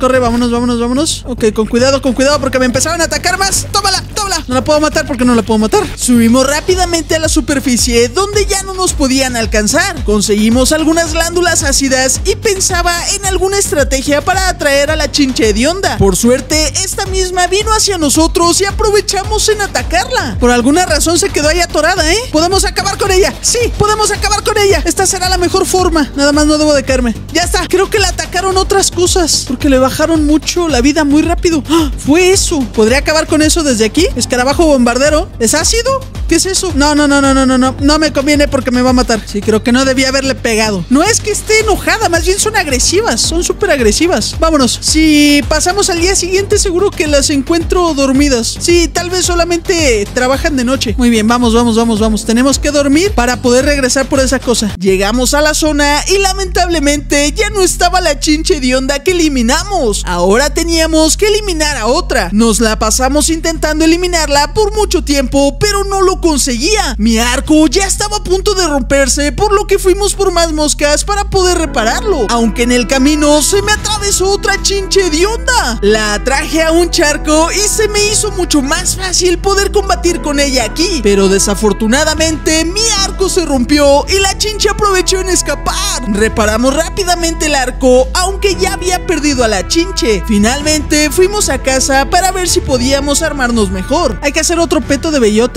Vámonos. Ok, con cuidado, porque me empezaron a atacar más. Tómala. No la puedo matar porque no la puedo matar. Subimos rápidamente a la superficie, donde ya no nos podían alcanzar. Conseguimos algunas glándulas ácidas y pensaba en alguna estrategia para atraer a la chinche hedionda. Por suerte, esta misma vino hacia nosotros y aprovechamos en atacarla. Por alguna razón se quedó ahí atorada, ¿eh? ¿Podemos acabar con ella? Sí, podemos acabar con ella. Esta será la mejor forma. Nada más no debo de caerme. Ya está. Creo que la atacaron otras cosas, porque le bajaron mucho la vida muy rápido. ¡Ah! Fue eso. ¿Podría acabar con eso desde aquí? Escarabajo bombardero. ¿Es ácido? ¿Qué es eso? No. No me conviene porque me va a matar. Sí, creo que no debía haberle pegado. No es que esté enojada, más bien son agresivas. Son súper agresivas. Vámonos. Si pasamos al día siguiente, seguro que las encuentro dormidas. Sí, tal vez solamente trabajan de noche. Muy bien, vamos. Tenemos que dormir para poder regresar por esa cosa. Llegamos a la zona y lamentablemente ya no estaba la chinche hedionda que eliminamos. Ahora teníamos que eliminar a otra. Nos la pasamos intentando eliminarla por mucho tiempo, pero no lo conseguía. Mi arco ya estaba a punto de romperse, por lo que fuimos por más moscas para poder repararlo. Aunque en el camino se me atravesó otra chinche hedionda. La traje a un charco y se me hizo mucho más fácil poder combatir con ella aquí. Pero desafortunadamente mi arco se rompió y la chinche aprovechó en escapar. Reparamos rápidamente el arco, aunque ya había perdido a la chinche. Finalmente fuimos a casa para ver si podíamos armarnos mejor. Hay que hacer otro peto de bellota, sí,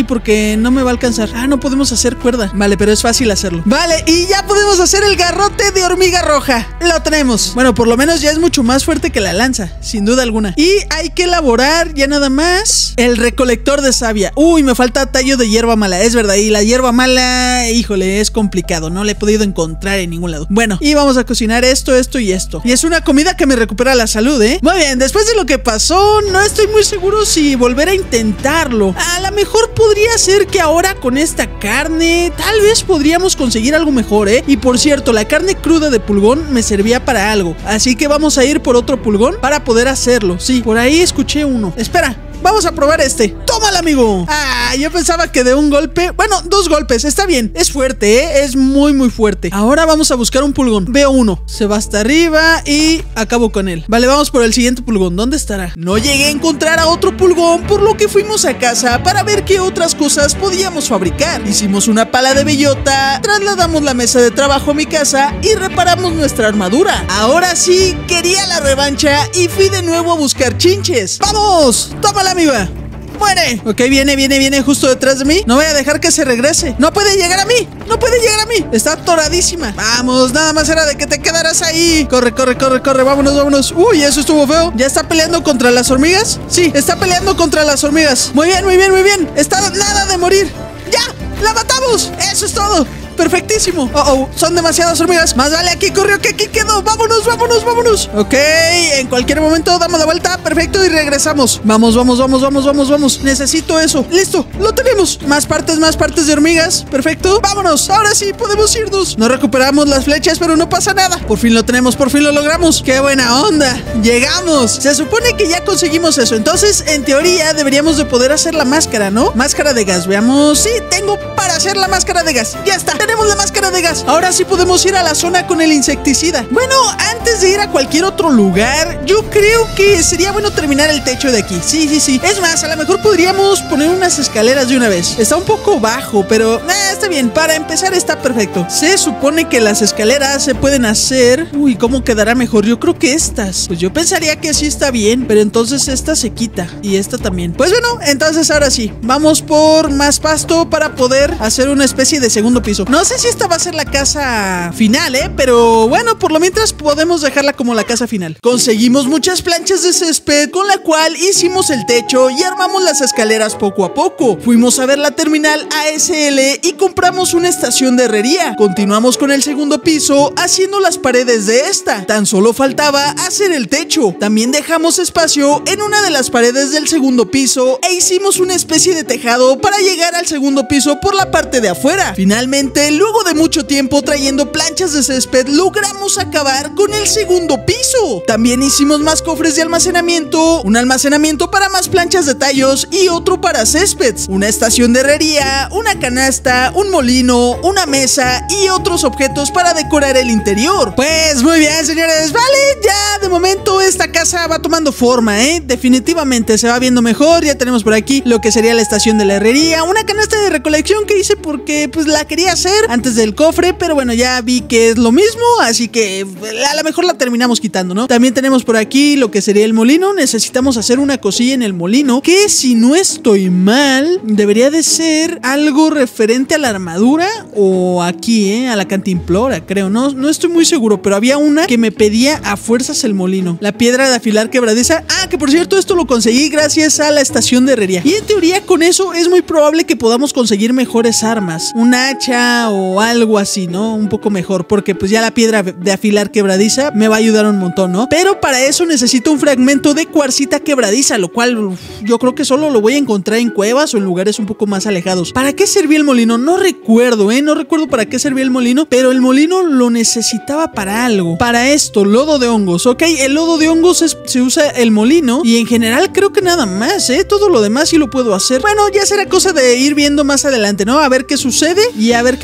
porque no me va a alcanzar. Ah, no podemos hacer cuerda. Vale, pero es fácil hacerlo. Vale, y ya podemos hacer el garrote de hormiga roja. Lo tenemos. Bueno, por lo menos ya es mucho más fuerte que la lanza, sin duda alguna. Y hay que elaborar ya nada más el recolector de savia. Uy, me falta tallo de hierba mala, es verdad. Y la hierba mala, híjole, es complicado. No la he podido encontrar en ningún lado. Bueno, y vamos a cocinar esto, esto y esto. Y es una comida que me recupera la salud, ¿eh? Muy bien, después de lo que pasó, no estoy muy seguro si volver a intentarlo. A lo mejor podría ser que ahora con esta carne, tal vez podríamos conseguir algo mejor, ¿eh? Y por cierto, la carne cruda de pulgón me servía para algo. Así que vamos a ir por otro pulgón para poder hacerlo. Sí, por ahí escuché uno. Espera. Vamos a probar este. ¡Tómala, amigo! Ah, yo pensaba que de un golpe... Bueno, 2 golpes, está bien. Es fuerte, ¿eh? Es muy, muy fuerte. Ahora vamos a buscar un pulgón. Veo uno. Se va hasta arriba y acabo con él. Vale, vamos por el siguiente pulgón. ¿Dónde estará? No llegué a encontrar a otro pulgón, por lo que fuimos a casa para ver qué otras cosas podíamos fabricar. Hicimos una pala de bellota, trasladamos la mesa de trabajo a mi casa y reparamos nuestra armadura. Ahora sí, quería la revancha y fui de nuevo a buscar chinches. ¡Vamos! ¡Tómala, amiga! ¡Muere! Ok, viene justo detrás de mí. No voy a dejar que se regrese. ¡No puede llegar a mí! ¡No puede llegar a mí! Está atoradísima. Vamos, nada más era de que te quedaras ahí. Corre, corre, corre, corre. Vámonos, vámonos. Uy, eso estuvo feo. ¿Ya está peleando contra las hormigas? Sí, está peleando contra las hormigas. Muy bien, muy bien, muy bien. Está nada de morir. ¡Ya! ¡La matamos! ¡Eso es todo! Perfectísimo. Son demasiadas hormigas. Más vale aquí corrió que aquí quedó. Vámonos, vámonos, vámonos. Ok, en cualquier momento damos la vuelta. Perfecto, y regresamos. Vamos, vamos, vamos, vamos, vamos, vamos. Necesito eso. Listo, lo tenemos. Más partes de hormigas. Perfecto. Vámonos, ahora sí podemos irnos. No recuperamos las flechas, pero no pasa nada. Por fin lo tenemos, por fin lo logramos. ¡Qué buena onda! Llegamos. Se supone que ya conseguimos eso. Entonces, en teoría, deberíamos de poder hacer la máscara, ¿no? Máscara de gas, veamos. Sí, tengo para hacer la máscara de gas. Ya está. Tenemos la máscara de gas. Ahora sí podemos ir a la zona con el insecticida. Bueno, antes de ir a cualquier otro lugar, yo creo que sería bueno terminar el techo de aquí. Sí, sí, sí. Es más, a lo mejor podríamos poner unas escaleras de una vez. Está un poco bajo, pero está bien. Para empezar está perfecto. Se supone que las escaleras se pueden hacer... Uy, ¿cómo quedará mejor? Yo creo que estas. Pues yo pensaría que sí está bien, pero entonces esta se quita. Y esta también. Pues bueno, entonces ahora sí. Vamos por más pasto para poder hacer una especie de segundo piso. No sé si esta va a ser la casa final, pero bueno, por lo mientras podemos dejarla como la casa final. Conseguimos muchas planchas de césped, con la cual hicimos el techo y armamos las escaleras poco a poco. Fuimos a ver la terminal ASL y compramos una estación de herrería. Continuamos con el segundo piso, haciendo las paredes de esta. Tan solo faltaba hacer el techo. También dejamos espacio en una de las paredes del segundo piso e hicimos una especie de tejado para llegar al segundo piso por la parte de afuera. Finalmente, luego de mucho tiempo trayendo planchas de césped, logramos acabar con el segundo piso. También hicimos más cofres de almacenamiento, un almacenamiento para más planchas de tallos y otro para céspedes, una estación de herrería, una canasta, un molino, una mesa y otros objetos para decorar el interior. Pues muy bien, señores, vale, ya de momento esta casa va tomando forma, definitivamente se va viendo mejor. Ya tenemos por aquí lo que sería la estación de la herrería, una canasta de recolección que hice porque pues la quería hacer antes del cofre, pero bueno, ya vi que es lo mismo, así que a lo mejor la terminamos quitando, ¿no? También tenemos por aquí lo que sería el molino. Necesitamos hacer una cosilla en el molino, que si no estoy mal, debería de ser algo referente a la armadura o aquí, a la cantimplora, creo, no estoy muy seguro, pero había una que me pedía a fuerzas el molino. La piedra de afilar quebradiza, que por cierto esto lo conseguí gracias a la estación de herrería, y en teoría con eso es muy probable que podamos conseguir mejores armas, un hacha o algo así, ¿no? Un poco mejor, porque pues ya la piedra de afilar quebradiza me va a ayudar un montón, ¿no? Pero para eso necesito un fragmento de cuarcita quebradiza, lo cual yo creo que solo lo voy a encontrar en cuevas o en lugares un poco más alejados. ¿Para qué servía el molino? No recuerdo, no recuerdo para qué servía el molino, pero el molino lo necesitaba para algo. Para esto, lodo de hongos, ok, el lodo de hongos se usa el molino y en general creo que nada más, todo lo demás sí lo puedo hacer. Bueno, ya será cosa de ir viendo más adelante, ¿no? A ver qué sucede y a ver qué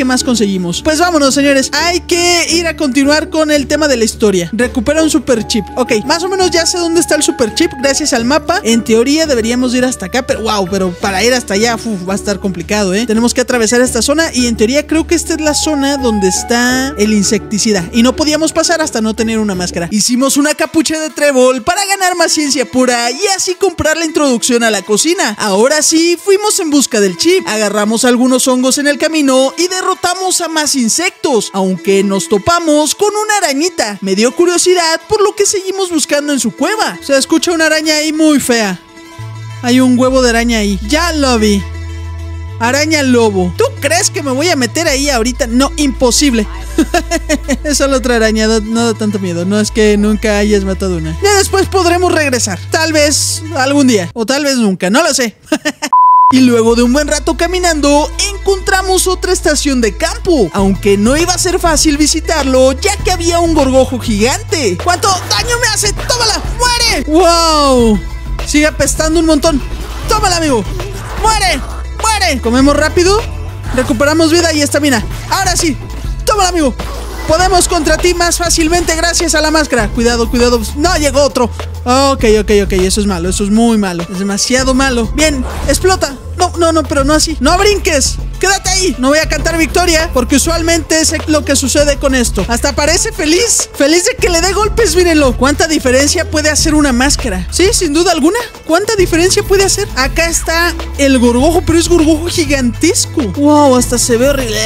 más conseguimos. Pues vámonos, señores. Hay que ir a continuar con el tema de la historia. Recupera un super chip. Ok, más o menos ya sé dónde está el super chip gracias al mapa. En teoría deberíamos ir hasta acá, pero wow, pero para ir hasta allá va a estar complicado, Tenemos que atravesar esta zona y en teoría creo que esta es la zona donde está el insecticida y no podíamos pasar hasta no tener una máscara. Hicimos una capucha de trébol para ganar más ciencia pura y así comprar la introducción a la cocina. Ahora sí, fuimos en busca del chip, agarramos algunos hongos en el camino y derrotamos a más insectos, aunque nos topamos con una arañita. Me dio curiosidad, por lo que seguimos buscando en su cueva. Se escucha una araña ahí muy fea. Hay un huevo de araña ahí. Ya lo vi. Araña lobo. ¿Tú crees que me voy a meter ahí ahorita? No, imposible. Es solo otra araña, no da tanto miedo. No es que nunca hayas matado una. Ya después podremos regresar. Tal vez algún día. O tal vez nunca, no lo sé. Y luego de un buen rato caminando, encontramos otra estación de campo. Aunque no iba a ser fácil visitarlo, ya que había un gorgojo gigante. ¿Cuánto daño me hace? ¡Tómala! ¡Muere! ¡Wow! Sigue apestando un montón. ¡Tómala, amigo! ¡Muere! ¡Muere! Comemos rápido, recuperamos vida y estamina. Ahora sí, tómala, amigo. Podemos contra ti más fácilmente gracias a la máscara. Cuidado, cuidado. No, llegó otro. Ok, eso es malo, eso es muy malo. Es demasiado malo. Bien, explota. No, pero no así. No brinques. Quédate ahí. No voy a cantar victoria porque usualmente es lo que sucede con esto. Hasta parece feliz. Feliz de que le dé golpes, mírenlo. ¿Cuánta diferencia puede hacer una máscara? Sí, sin duda alguna. ¿Cuánta diferencia puede hacer? Acá está el gorgojo, pero es gorgojo gigantesco. Wow, hasta se ve horrible.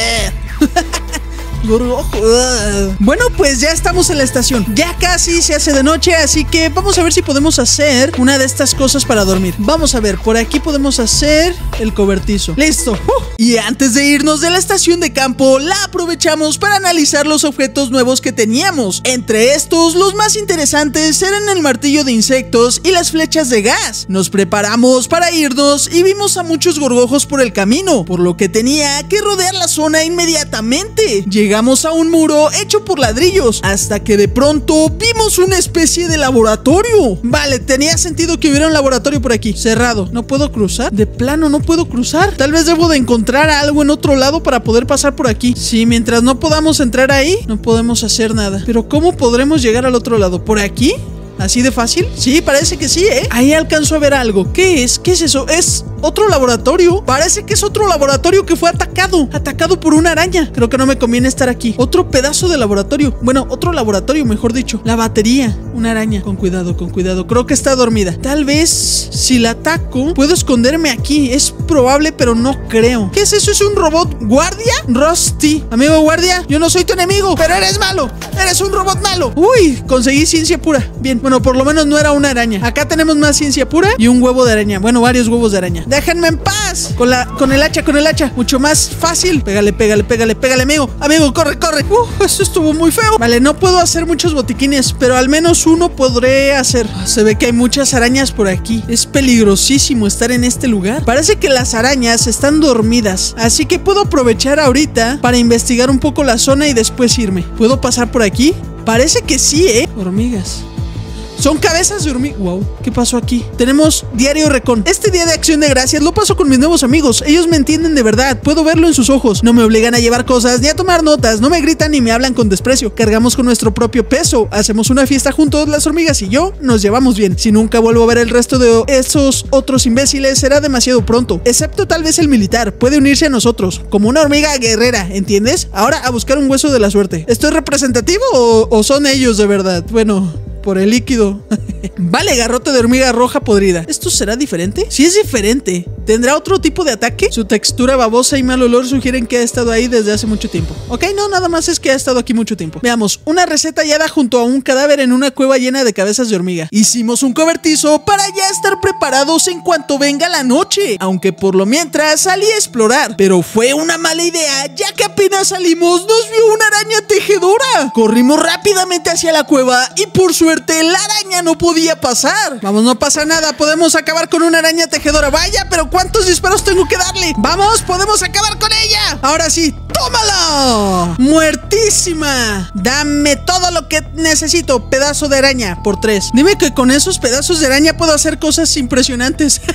Gorgojo. Bueno, pues ya estamos en la estación. Ya casi se hace de noche, así que vamos a ver si podemos hacer una de estas cosas para dormir. Vamos a ver, por aquí podemos hacer el cobertizo. Listo. Y antes de irnos de la estación de campo, la aprovechamos para analizar los objetos nuevos que teníamos. Entre estos, los más interesantes eran el martillo de insectos y las flechas de gas. Nos preparamos para irnos y vimos a muchos gorgojos por el camino, por lo que tenía que rodear la zona inmediatamente. Llegamos a un muro hecho por ladrillos, hasta que de pronto vimos una especie de laboratorio. Vale, tenía sentido que hubiera un laboratorio por aquí. Cerrado. ¿No puedo cruzar? De plano no puedo cruzar. Tal vez debo de encontrar algo en otro lado para poder pasar por aquí. Sí, mientras no podamos entrar ahí, no podemos hacer nada. Pero ¿cómo podremos llegar al otro lado? ¿Por aquí? ¿Así de fácil? Sí, parece que sí, Ahí alcanzo a ver algo. ¿Qué es? ¿Qué es eso? ¿Es otro laboratorio? Parece que es otro laboratorio que fue atacado. Atacado por una araña. Creo que no me conviene estar aquí. Otro pedazo de laboratorio. Bueno, otro laboratorio, mejor dicho. La batería. Una araña. Con cuidado, con cuidado. Creo que está dormida. Tal vez, si la ataco, puedo esconderme aquí. Es probable, pero no creo. ¿Qué es eso? ¿Es un robot guardia? Rusty. Amigo guardia, yo no soy tu enemigo, pero eres malo. Eres un robot malo. Uy, conseguí ciencia pura. Bien, bueno, por lo menos no era una araña. Acá tenemos más ciencia pura y un huevo de araña. Bueno, varios huevos de araña. Déjenme en paz. Con el hacha. Mucho más fácil. Pégale, amigo. Amigo, corre. Eso estuvo muy feo. Vale, no puedo hacer muchos botiquines, pero al menos uno podré hacer. Se ve que hay muchas arañas por aquí. Es peligrosísimo estar en este lugar. Parece que las arañas están dormidas, así que puedo aprovechar ahorita para investigar un poco la zona y después irme. ¿Puedo pasar por aquí? Parece que sí, Hormigas. Son cabezas de hormiga. Wow, ¿qué pasó aquí? Tenemos diario Recon. Este día de acción de gracias lo paso con mis nuevos amigos. Ellos me entienden de verdad. Puedo verlo en sus ojos. No me obligan a llevar cosas ni a tomar notas. No me gritan ni me hablan con desprecio. Cargamos con nuestro propio peso. Hacemos una fiesta juntos, las hormigas y yo. Nos llevamos bien. Si nunca vuelvo a ver el resto de esos otros imbéciles, será demasiado pronto. Excepto tal vez el militar. Puede unirse a nosotros. Como una hormiga guerrera, ¿entiendes? Ahora a buscar un hueso de la suerte. ¿Esto es representativo o son ellos de verdad? Bueno, por el líquido. Vale, garrote de hormiga roja podrida. ¿Esto será diferente? Sí, es diferente. ¿Tendrá otro tipo de ataque? Su textura babosa y mal olor sugieren que ha estado ahí desde hace mucho tiempo. Ok, no, nada más es que ha estado aquí mucho tiempo. Veamos, una receta hallada junto a un cadáver en una cueva llena de cabezas de hormiga. Hicimos un cobertizo para ya estar preparados en cuanto venga la noche. Aunque por lo mientras salí a explorar. Pero fue una mala idea, ya que apenas salimos nos vio una araña tejedora. Corrimos rápidamente hacia la cueva y por suerte la araña no podía pasar. Vamos, no pasa nada, podemos acabar con una araña tejedora. Vaya, pero ¿cuántos disparos tengo que darle? Vamos, podemos acabar con ella. Ahora sí, ¡tómala! Muertísima. Dame todo lo que necesito. Pedazo de araña por 3. Dime que con esos pedazos de araña puedo hacer cosas impresionantes.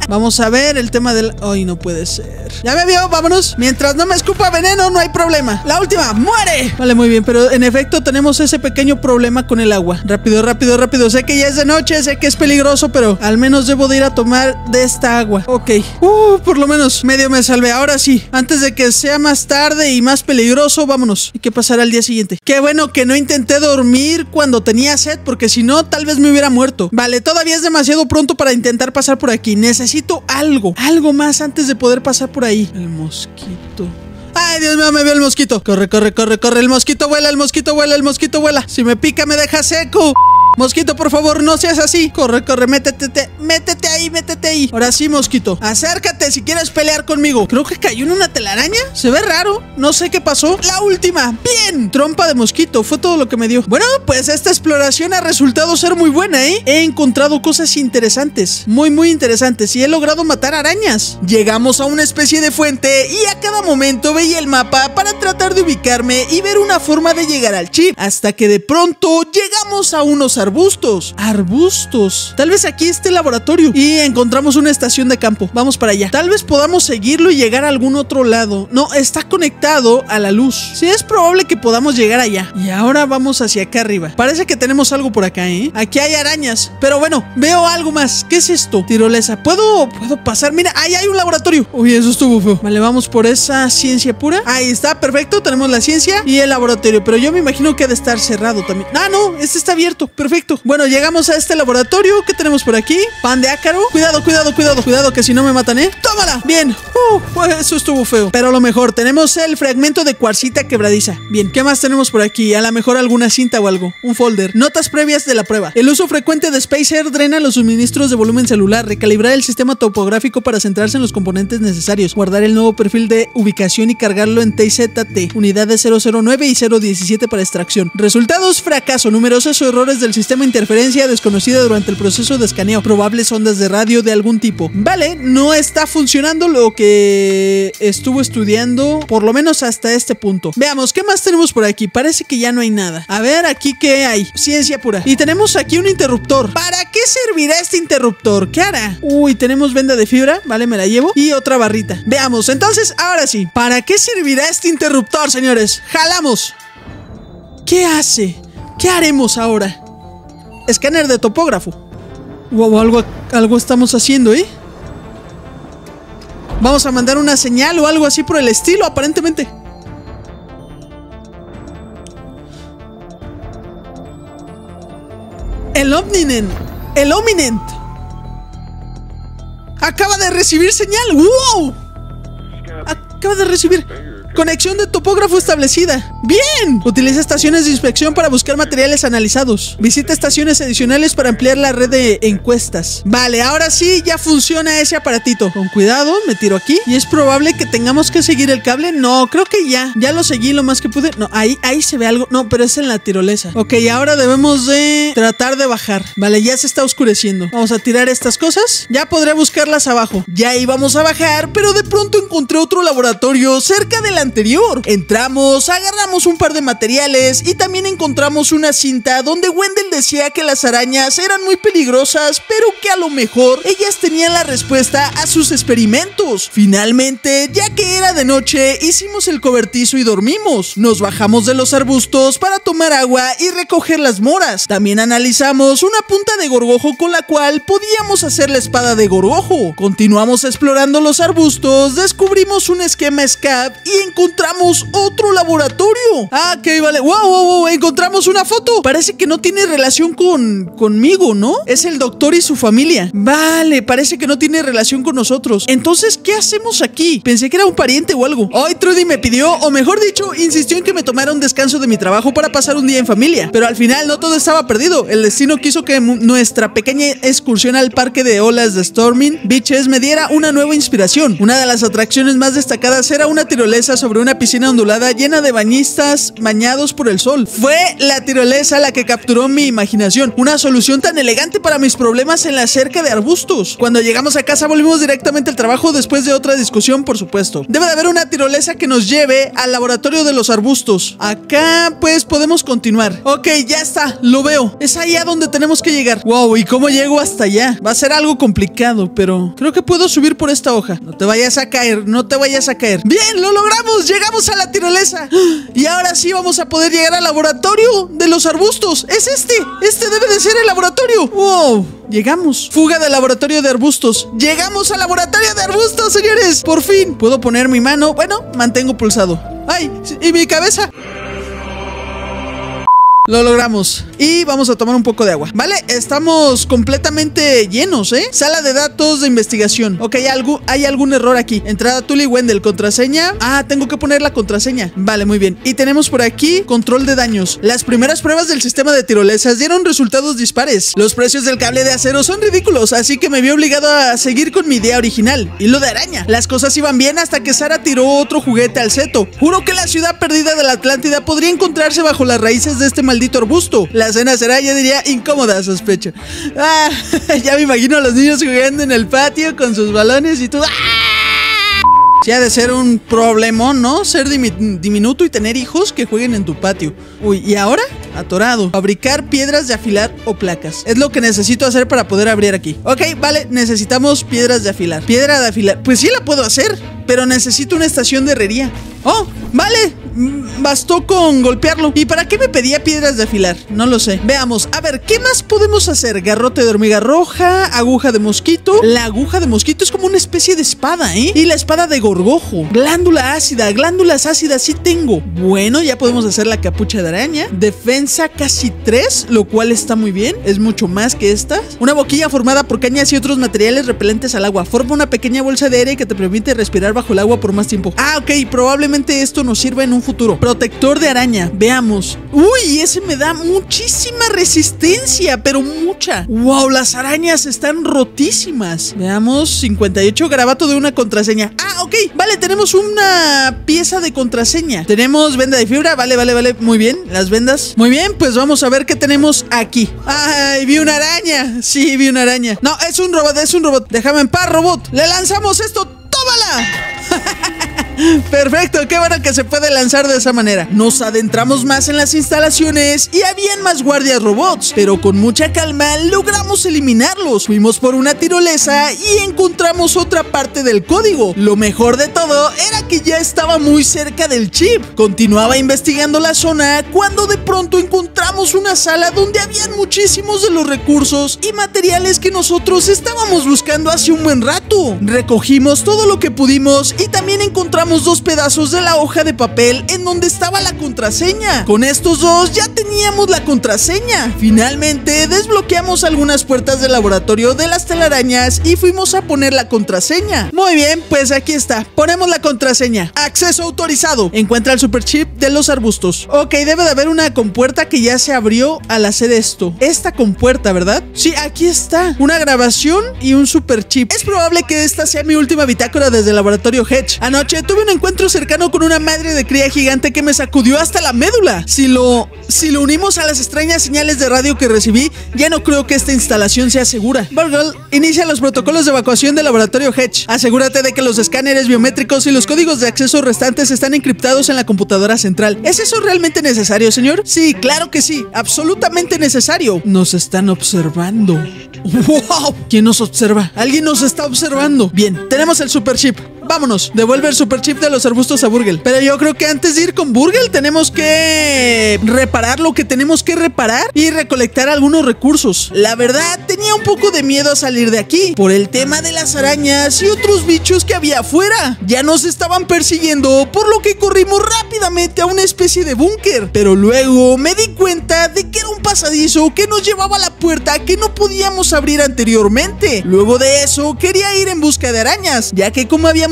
Vamos a ver el tema del... Ay, no puede ser. Ya me vio, vámonos. Mientras no me escupa veneno, no hay problema. La última, ¡muere! Vale, muy bien, pero en efecto tenemos ese pequeño problema con el agua. Rápido, rápido, rápido. Sé que ya es de noche, sé que es peligroso, pero al menos debo de ir a tomar de esta agua. Ok. Por lo menos medio me salvé. Ahora sí, antes de que sea más tarde y más peligroso, vámonos. ¿Y qué pasará al día siguiente? Qué bueno que no intenté dormir cuando tenía sed, porque si no, tal vez me hubiera muerto. Vale, todavía es demasiado pronto para intentar pasar por aquí. Necesito algo más antes de poder pasar por ahí. El mosquito. Ay, Dios mío, me vio el mosquito. Corre, corre, corre, corre. El mosquito vuela, el mosquito vuela, el mosquito vuela. Si me pica, me deja seco. Mosquito, por favor, no seas así. Corre, corre, métete ahí, métete ahí. Ahora sí, mosquito, acércate si quieres pelear conmigo. Creo que cayó en una telaraña. Se ve raro, no sé qué pasó. La última, bien. Trompa de mosquito, fue todo lo que me dio. Bueno, pues esta exploración ha resultado ser muy buena, ¿eh? He encontrado cosas interesantes, muy interesantes, y he logrado matar arañas. Llegamos a una especie de fuente y a cada momento veía el mapa para tratar de ubicarme y ver una forma de llegar al chip, hasta que de pronto llegamos a unos arbustos. Tal vez aquí esté el laboratorio y encontramos una estación de campo. Vamos para allá. Tal vez podamos seguirlo y llegar a algún otro lado. No, está conectado a la luz. Sí, es probable que podamos llegar allá. Y ahora vamos hacia acá arriba. Parece que tenemos algo por acá, ¿eh? Aquí hay arañas. Pero bueno, veo algo más. ¿Qué es esto? Tirolesa. ¿Puedo pasar? Mira, ahí hay un laboratorio. Uy, eso estuvo feo. Vale, vamos por esa ciencia pura. Ahí está, perfecto. Tenemos la ciencia y el laboratorio. Pero yo me imagino que ha de estar cerrado también. Ah, no, este está abierto. Perfecto. Bueno, llegamos a este laboratorio. ¿Qué tenemos por aquí? Pan de ácaro. Cuidado, cuidado, cuidado. Cuidado que si no me matan, ¿eh? ¡Tómala! Bien. Pues eso estuvo feo. Pero a lo mejor tenemos el fragmento de cuarcita quebradiza. Bien, ¿qué más tenemos por aquí? A lo mejor alguna cinta o algo. Un folder. Notas previas de la prueba. El uso frecuente de Spacer drena los suministros de volumen celular. Recalibrar el sistema topográfico para centrarse en los componentes necesarios. Guardar el nuevo perfil de ubicación y cargarlo en TZT. Unidades 009 y 017 para extracción. Resultados: fracaso. Numerosos errores del sistema, interferencia desconocida durante el proceso de escaneo. Probables ondas de radio de algún tipo. Vale, no está funcionando lo que estuvo estudiando, por lo menos hasta este punto. Veamos, ¿qué más tenemos por aquí? Parece que ya no hay nada. A ver, aquí ¿qué hay? Ciencia pura. Y tenemos aquí un interruptor. ¿Para qué servirá este interruptor? ¿Qué hará? Uy, tenemos venda de fibra. Vale, me la llevo. Y otra barrita. Veamos, entonces, ahora sí. ¿Para qué servirá este interruptor, señores? ¡Jalamos! ¿Qué hace? ¿Qué haremos ahora? Escáner de topógrafo. Wow, algo estamos haciendo, ¿eh? Vamos a mandar una señal o algo así por el estilo, aparentemente. El Omninent. Acaba de recibir señal. ¡Wow! Acaba de recibir conexión de topógrafo establecida. ¡Bien! Utiliza estaciones de inspección para buscar materiales analizados. Visita estaciones adicionales para ampliar la red de encuestas. Vale, ahora sí ya funciona ese aparatito. Con cuidado, me tiro aquí. Y es probable que tengamos que seguir el cable. No, creo que ya lo seguí lo más que pude. No, ahí se ve algo. No, pero es en la tirolesa. Ok, ahora debemos de tratar de bajar. Vale, ya se está oscureciendo. Vamos a tirar estas cosas. Ya podré buscarlas abajo. Ya íbamos a bajar, pero de pronto encontré otro laboratorio cerca del anterior. Entramos, agarramos un par de materiales y también encontramos una cinta donde Wendell decía que las arañas eran muy peligrosas, pero que a lo mejor ellas tenían la respuesta a sus experimentos. Finalmente, ya que era de noche, hicimos el cobertizo y dormimos. Nos bajamos de los arbustos para tomar agua y recoger las moras. También analizamos una punta de gorgojo con la cual podíamos hacer la espada de gorgojo. Continuamos explorando los arbustos, descubrimos un esquema SCAP y encontramos otro laboratorio. Ah, ok, vale. Wow, encontramos una foto. Parece que no tiene relación conmigo, ¿no? Es el doctor y su familia. Vale, parece que no tiene relación con nosotros. Entonces, ¿qué hacemos aquí? Pensé que era un pariente o algo. Hoy Trudy me pidió, o mejor dicho, insistió en que me tomara un descanso de mi trabajo para pasar un día en familia. Pero al final no todo estaba perdido. El destino quiso que nuestra pequeña excursión al parque de olas de Storming Beaches me diera una nueva inspiración. Una de las atracciones más destacadas era una tirolesa sobre una piscina ondulada llena de bañistas bañados por el sol. Fue la tirolesa la que capturó mi imaginación. Una solución tan elegante para mis problemas en la cerca de arbustos. Cuando llegamos a casa volvimos directamente al trabajo después de otra discusión, por supuesto. Debe de haber una tirolesa que nos lleve al laboratorio de los arbustos. Acá, pues, podemos continuar. Ok, ya está, lo veo. Es ahí a donde tenemos que llegar. Wow, ¿y cómo llego hasta allá? Va a ser algo complicado, pero creo que puedo subir por esta hoja. No te vayas a caer, no te vayas a caer. ¡Bien, lo logramos! ¡Llegamos a la tirolesa! Y ahora sí vamos a poder llegar al laboratorio de los arbustos. ¡Es este! ¡Este debe de ser el laboratorio! ¡Wow! Llegamos. Fuga del laboratorio de arbustos. Llegamos al laboratorio de arbustos, señores. Por fin. ¿Puedo poner mi mano? Bueno, mantengo pulsado. ¡Ay! ¿Y mi cabeza? Lo logramos. Y vamos a tomar un poco de agua. Vale, estamos completamente llenos, ¿eh? Sala de datos de investigación. Ok, hay algún error aquí. Entrada Tully Wendell, contraseña. Ah, tengo que poner la contraseña. Vale, muy bien. Y tenemos por aquí control de daños. Las primeras pruebas del sistema de tirolesas dieron resultados dispares. Los precios del cable de acero son ridículos, así que me vi obligado a seguir con mi idea original. Hilo de araña. Las cosas iban bien hasta que Sara tiró otro juguete al seto. Juro que la ciudad perdida de la Atlántida podría encontrarse bajo las raíces de este maldito arbusto. La cena será, yo diría, incómoda, sospecho. Ah, ya me imagino a los niños jugando en el patio con sus balones y tú... ¡Ah! Sí ha de ser un problemón, ¿no? Ser diminuto y tener hijos que jueguen en tu patio. Uy, ¿y ahora? Atorado. Fabricar piedras de afilar o placas. Es lo que necesito hacer para poder abrir aquí. Ok, vale, necesitamos piedras de afilar. Piedra de afilar. Pues sí la puedo hacer, pero necesito una estación de herrería. Oh, vale. Bastó con golpearlo. ¿Y para qué me pedía piedras de afilar? No lo sé. Veamos, a ver, ¿qué más podemos hacer? Garrote de hormiga roja, aguja de mosquito. La aguja de mosquito es como una especie de espada, ¿eh? Y la espada de gorgojo. Glándula ácida, glándulas ácidas sí tengo. Bueno, ya podemos hacer la capucha de araña. Defensa casi 3, lo cual está muy bien. Es mucho más que estas. Una boquilla formada por cañas y otros materiales repelentes al agua. Forma una pequeña bolsa de aire que te permite respirar bajo el agua por más tiempo. Ah, ok, probablemente esto nos sirva en un futuro. Protector de araña, veamos. Uy, ese me da muchísima resistencia, pero mucha. Wow, las arañas están rotísimas. Veamos, 58, garabato de una contraseña. Ah, ok, vale, tenemos una pieza de contraseña. Tenemos venda de fibra, vale, muy bien. Las vendas, muy bien, pues vamos a ver qué tenemos aquí. Ay, vi una araña. Sí, vi una araña. No, es un robot. Déjame en paz, robot. Le lanzamos esto, tómala. Perfecto, qué bueno que se puede lanzar de esa manera. Nos adentramos más en las instalaciones y habían más guardias robots, pero con mucha calma logramos eliminarlos. Fuimos por una tirolesa y encontramos otra parte del código. Lo mejor de todo era que ya estaba muy cerca del chip. Continuaba investigando la zona cuando de pronto encontramos una sala donde habían muchísimos de los recursos y materiales que nosotros estábamos buscando hace un buen rato. Recogimos todo lo que pudimos y también encontramos 2 pedazos de la hoja de papel en donde estaba la contraseña. Con estos 2 ya teníamos la contraseña. Finalmente desbloqueamos algunas puertas del laboratorio de las telarañas y fuimos a poner la contraseña. Muy bien, pues aquí está. Ponemos la contraseña. Acceso autorizado. Encuentra el superchip de los arbustos. Ok, debe de haber una compuerta que ya se abrió al hacer esto. Esta compuerta, ¿verdad? Sí, aquí está. Una grabación y un superchip. Es probable que esta sea mi última bitácora desde el laboratorio Hedge. Anoche tuve un encuentro cercano con una madre de cría gigante que me sacudió hasta la médula. Si lo unimos a las extrañas señales de radio que recibí, ya no creo que esta instalación sea segura. Burgle, inicia los protocolos de evacuación del laboratorio Hedge. Asegúrate de que los escáneres biométricos y los códigos de acceso restantes están encriptados en la computadora central. ¿Es eso realmente necesario, señor? Sí, claro que sí, absolutamente necesario. Nos están observando. ¡Wow! ¿Quién nos observa? Alguien nos está observando. Bien, tenemos el superchip. Vámonos, devuelve el superchip de los arbustos a Burgle. Pero yo creo que antes de ir con Burgle tenemos que reparar lo que tenemos que reparar y recolectar algunos recursos. La verdad, tenía un poco de miedo a salir de aquí por el tema de las arañas y otros bichos que había afuera. Ya nos estaban persiguiendo, por lo que corrimos rápidamente a una especie de búnker. Pero luego me di cuenta de que era un pasadizo que nos llevaba a la puerta que no podíamos abrir anteriormente. Luego de eso, quería ir en busca de arañas, ya que como habíamos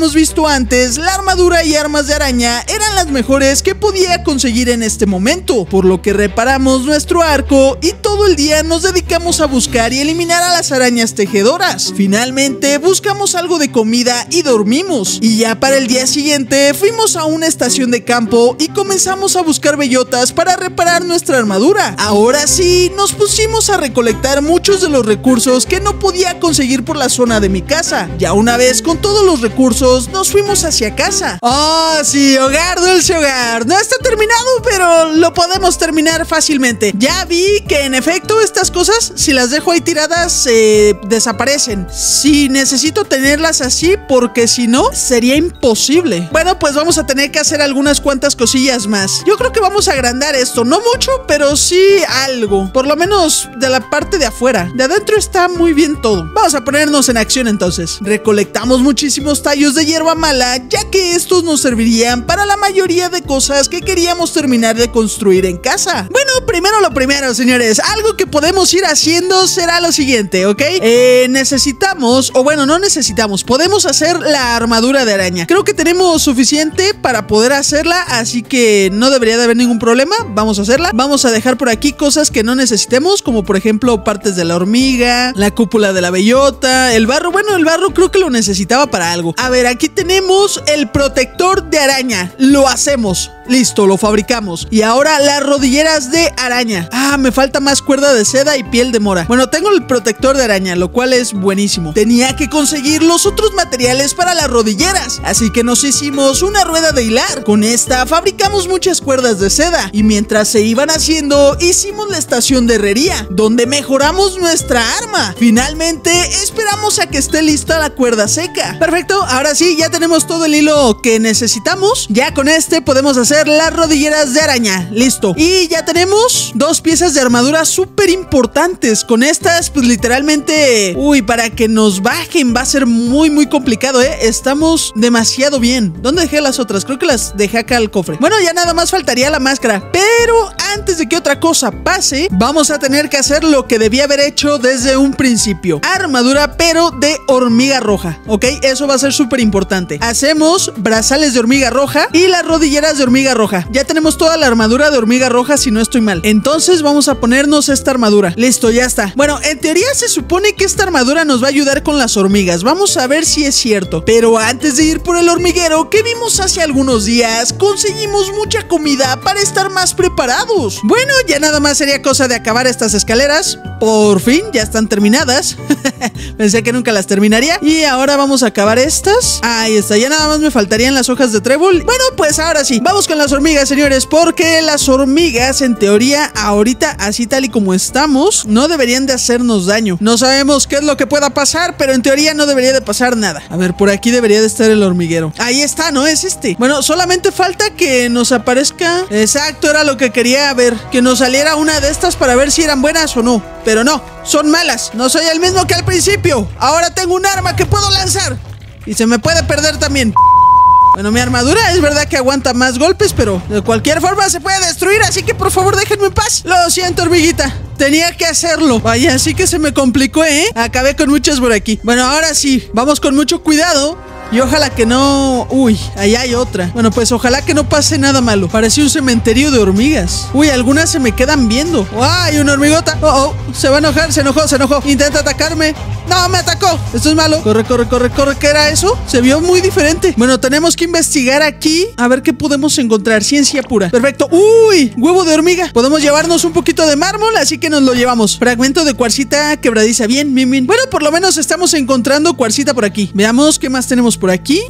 habíamos visto antes, la armadura y armas de araña eran las mejores que podía conseguir en este momento, por lo que reparamos nuestro arco y todo el día nos dedicamos a buscar y eliminar a las arañas tejedoras. Finalmente buscamos algo de comida y dormimos, y ya para el día siguiente fuimos a una estación de campo y comenzamos a buscar bellotas para reparar nuestra armadura. Ahora sí, nos pusimos a recolectar muchos de los recursos que no podía conseguir por la zona de mi casa. Ya una vez con todos los recursos, nos fuimos hacia casa. ¡Oh, sí! Hogar, dulce hogar. No está terminado, pero lo podemos terminar fácilmente. Ya vi que en efecto estas cosas, si las dejo ahí tiradas, desaparecen. Sí, necesito tenerlas así porque si no, sería imposible. Bueno, pues vamos a tener que hacer algunas cuantas cosillas más. Yo creo que vamos a agrandar esto. No mucho, pero sí algo. Por lo menos de la parte de afuera. De adentro está muy bien todo. Vamos a ponernos en acción entonces. Recolectamos muchísimos tallos de hierba mala, ya que estos nos servirían para la mayoría de cosas que queríamos terminar de construir en casa. Bueno, primero lo primero, señores. Algo que podemos ir haciendo será lo siguiente, ¿ok? Necesitamos, o bueno, no necesitamos, podemos hacer la armadura de araña. Creo que tenemos suficiente para poder hacerla, así que no debería de haber ningún problema. Vamos a hacerla. Vamos a dejar por aquí cosas que no necesitemos, como por ejemplo partes de la hormiga, la cúpula de la bellota, el barro. Bueno, el barro creo que lo necesitaba para algo. A ver, aquí tenemos el protector de araña. Lo hacemos. Listo, lo fabricamos. Y ahora las rodilleras de araña. Ah, me falta más cuerda de seda y piel de mora. Bueno, tengo el protector de araña, lo cual es buenísimo. Tenía que conseguir los otros materiales para las rodilleras, así que nos hicimos una rueda de hilar. Con esta fabricamos muchas cuerdas de seda, y mientras se iban haciendo, hicimos la estación de herrería, donde mejoramos nuestra arma. Finalmente, esperamos a que esté lista la cuerda seca. Perfecto, ahora sí, ya tenemos todo el hilo que necesitamos. Ya con este podemos hacer las rodilleras de araña. Listo. Y ya tenemos dos piezas de armadura súper importantes. Con estas, pues literalmente, uy, para que nos bajen va a ser muy complicado, estamos demasiado bien. ¿Dónde dejé las otras? Creo que las dejé acá al cofre. Bueno, ya nada más faltaría la máscara, pero antes de que otra cosa pase, vamos a tener que hacer lo que debía haber hecho desde un principio. Armadura, pero de hormiga roja, ¿ok? Eso va a ser súper importante. Hacemos brazales de hormiga roja y las rodilleras de hormiga roja. Ya tenemos toda la armadura de hormiga roja, si no estoy mal. Entonces vamos a ponernos esta armadura. Listo, ya está. Bueno, en teoría se supone que esta armadura nos va a ayudar con las hormigas. Vamos a ver si es cierto. Pero antes de ir por el hormiguero que vimos hace algunos días, conseguimos mucha comida para estar más preparados. Bueno, ya nada más sería cosa de acabar estas escaleras. Por fin, ya están terminadas. Pensé que nunca las terminaría. Y ahora vamos a acabar estas. Ahí está, ya nada más me faltarían las hojas de trébol. Bueno, pues ahora sí, vamos con las hormigas, señores, porque las hormigas, en teoría, ahorita, así tal y como estamos, no deberían de hacernos daño. No sabemos qué es lo que pueda pasar, pero en teoría no debería de pasar nada. A ver, por aquí debería de estar el hormiguero. Ahí está, ¿no? Es este. Bueno, solamente falta que nos aparezca. Exacto, era lo que quería ver. Que nos saliera una de estas para ver si eran buenas o no. Pero no, son malas. No soy el mismo que al principio. Ahora tengo un arma que puedo lanzar. Y se me puede perder también. Bueno, mi armadura es verdad que aguanta más golpes, pero de cualquier forma se puede destruir, así que por favor déjenme en paz. Lo siento, hormiguita. Tenía que hacerlo. Vaya, así que se me complicó, Acabé con muchas por aquí. Bueno, ahora sí, vamos con mucho cuidado. Y ojalá que no... Uy, allá hay otra. Bueno, pues ojalá que no pase nada malo. Parece un cementerio de hormigas. Uy, algunas se me quedan viendo. ¡Ay, una hormigota! Oh, se va a enojar, se enojó. Intenta atacarme. ¡No, me atacó! Esto es malo. Corre. ¿Qué era eso? Se vio muy diferente. Bueno, tenemos que investigar aquí. A ver qué podemos encontrar. Ciencia pura. Perfecto. ¡Uy! Huevo de hormiga. Podemos llevarnos un poquito de mármol, así que nos lo llevamos. Fragmento de cuarcita quebradiza. Bien. Bueno, por lo menos estamos encontrando cuarcita por aquí. Veamos qué más tenemos por aquí.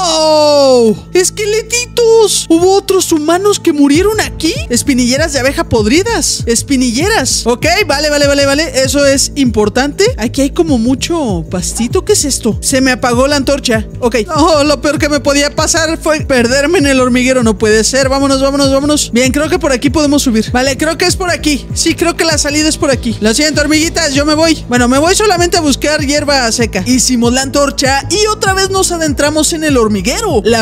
¡Wow! ¡Esqueletitos! ¿Hubo otros humanos que murieron aquí? Espinilleras de abeja podridas. Espinilleras. Ok, vale. Eso es importante. Aquí hay como mucho pastito. ¿Qué es esto? Se me apagó la antorcha. Ok. Oh, lo peor que me podía pasar fue perderme en el hormiguero. No puede ser. Vámonos. Bien, creo que por aquí podemos subir. Vale, creo que es por aquí. Sí, creo que la salida es por aquí. Lo siento, hormiguitas, yo me voy. Bueno, me voy solamente a buscar hierba seca. Hicimos la antorcha y otra vez nos adentramos en el hormiguero. La verdad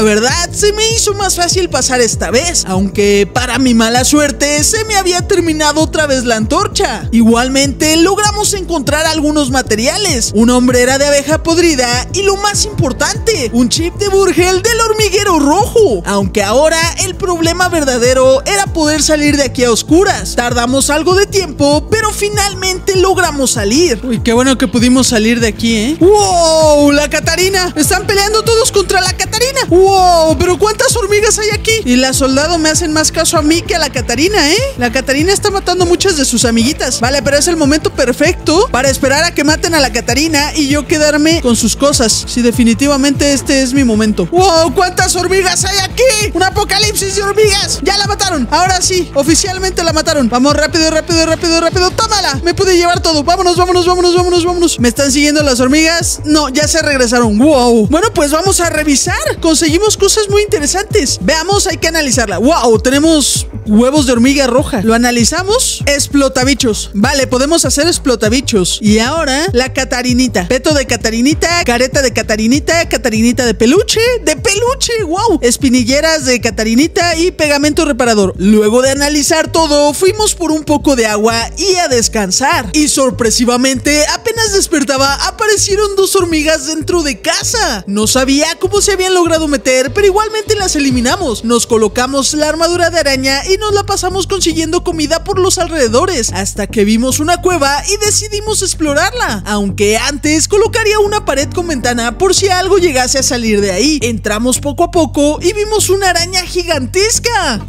verdad se me hizo más fácil pasar esta vez, aunque para mi mala suerte se me había terminado otra vez la antorcha. Igualmente logramos encontrar algunos materiales, una hombrera de abeja podrida y lo más importante, un chip de Burgel del hormiguero rojo. Aunque ahora el problema verdadero era poder salir de aquí a oscuras. Tardamos algo de tiempo, pero finalmente logramos salir. Uy, qué bueno que pudimos salir de aquí, ¿eh? ¡Wow! ¡La Catarina! ¡Están peleando todos contra la Catarina! ¡Wow! ¿Pero cuántas hormigas hay aquí? Y la soldado me hacen más caso a mí que a la Catarina, ¿eh? La Catarina está matando muchas de sus amiguitas. Vale, pero es el momento perfecto para esperar a que maten a la Catarina y yo quedarme con sus cosas. Sí, definitivamente este es mi momento. ¡Wow! ¿Cuántas hormigas hay aquí? ¡Un apocalipsis de hormigas! ¡Ya la mataron! Ahora sí, oficialmente la mataron. Vamos, rápido, rápido, rápido, rápido. ¡Tómala! Me pude llevar todo. Vámonos, vámonos, vámonos, vámonos, vámonos. ¿Me están siguiendo las hormigas? No, ya se regresaron. ¡Wow! Bueno, pues vamos a revisar. Conseguimos cosas muy interesantes. Veamos, hay que analizarla. ¡Wow! Tenemos huevos de hormiga roja. ¿Lo analizamos? Explotabichos. Vale, podemos hacer explotabichos. Y ahora, la Catarinita. Peto de Catarinita, careta de Catarinita, Catarinita de peluche. ¡De peluche! ¡Wow! Espinilleras de Catarinita y pegamento reparador. Luego de analizar todo, fuimos por un poco de agua y a descansar. Y sorpresivamente, apenas despertaba, aparecieron dos hormigas dentro de casa. No sabía cómo se habían logrado meter, pero igualmente las eliminamos. Nos colocamos la armadura de araña y nos la pasamos consiguiendo comida por los alrededores, hasta que vimos una cueva y decidimos explorarla. Aunque antes colocaría una pared con ventana por si algo llegase a salir de ahí. Entramos poco a poco y vimos una araña gigantesca.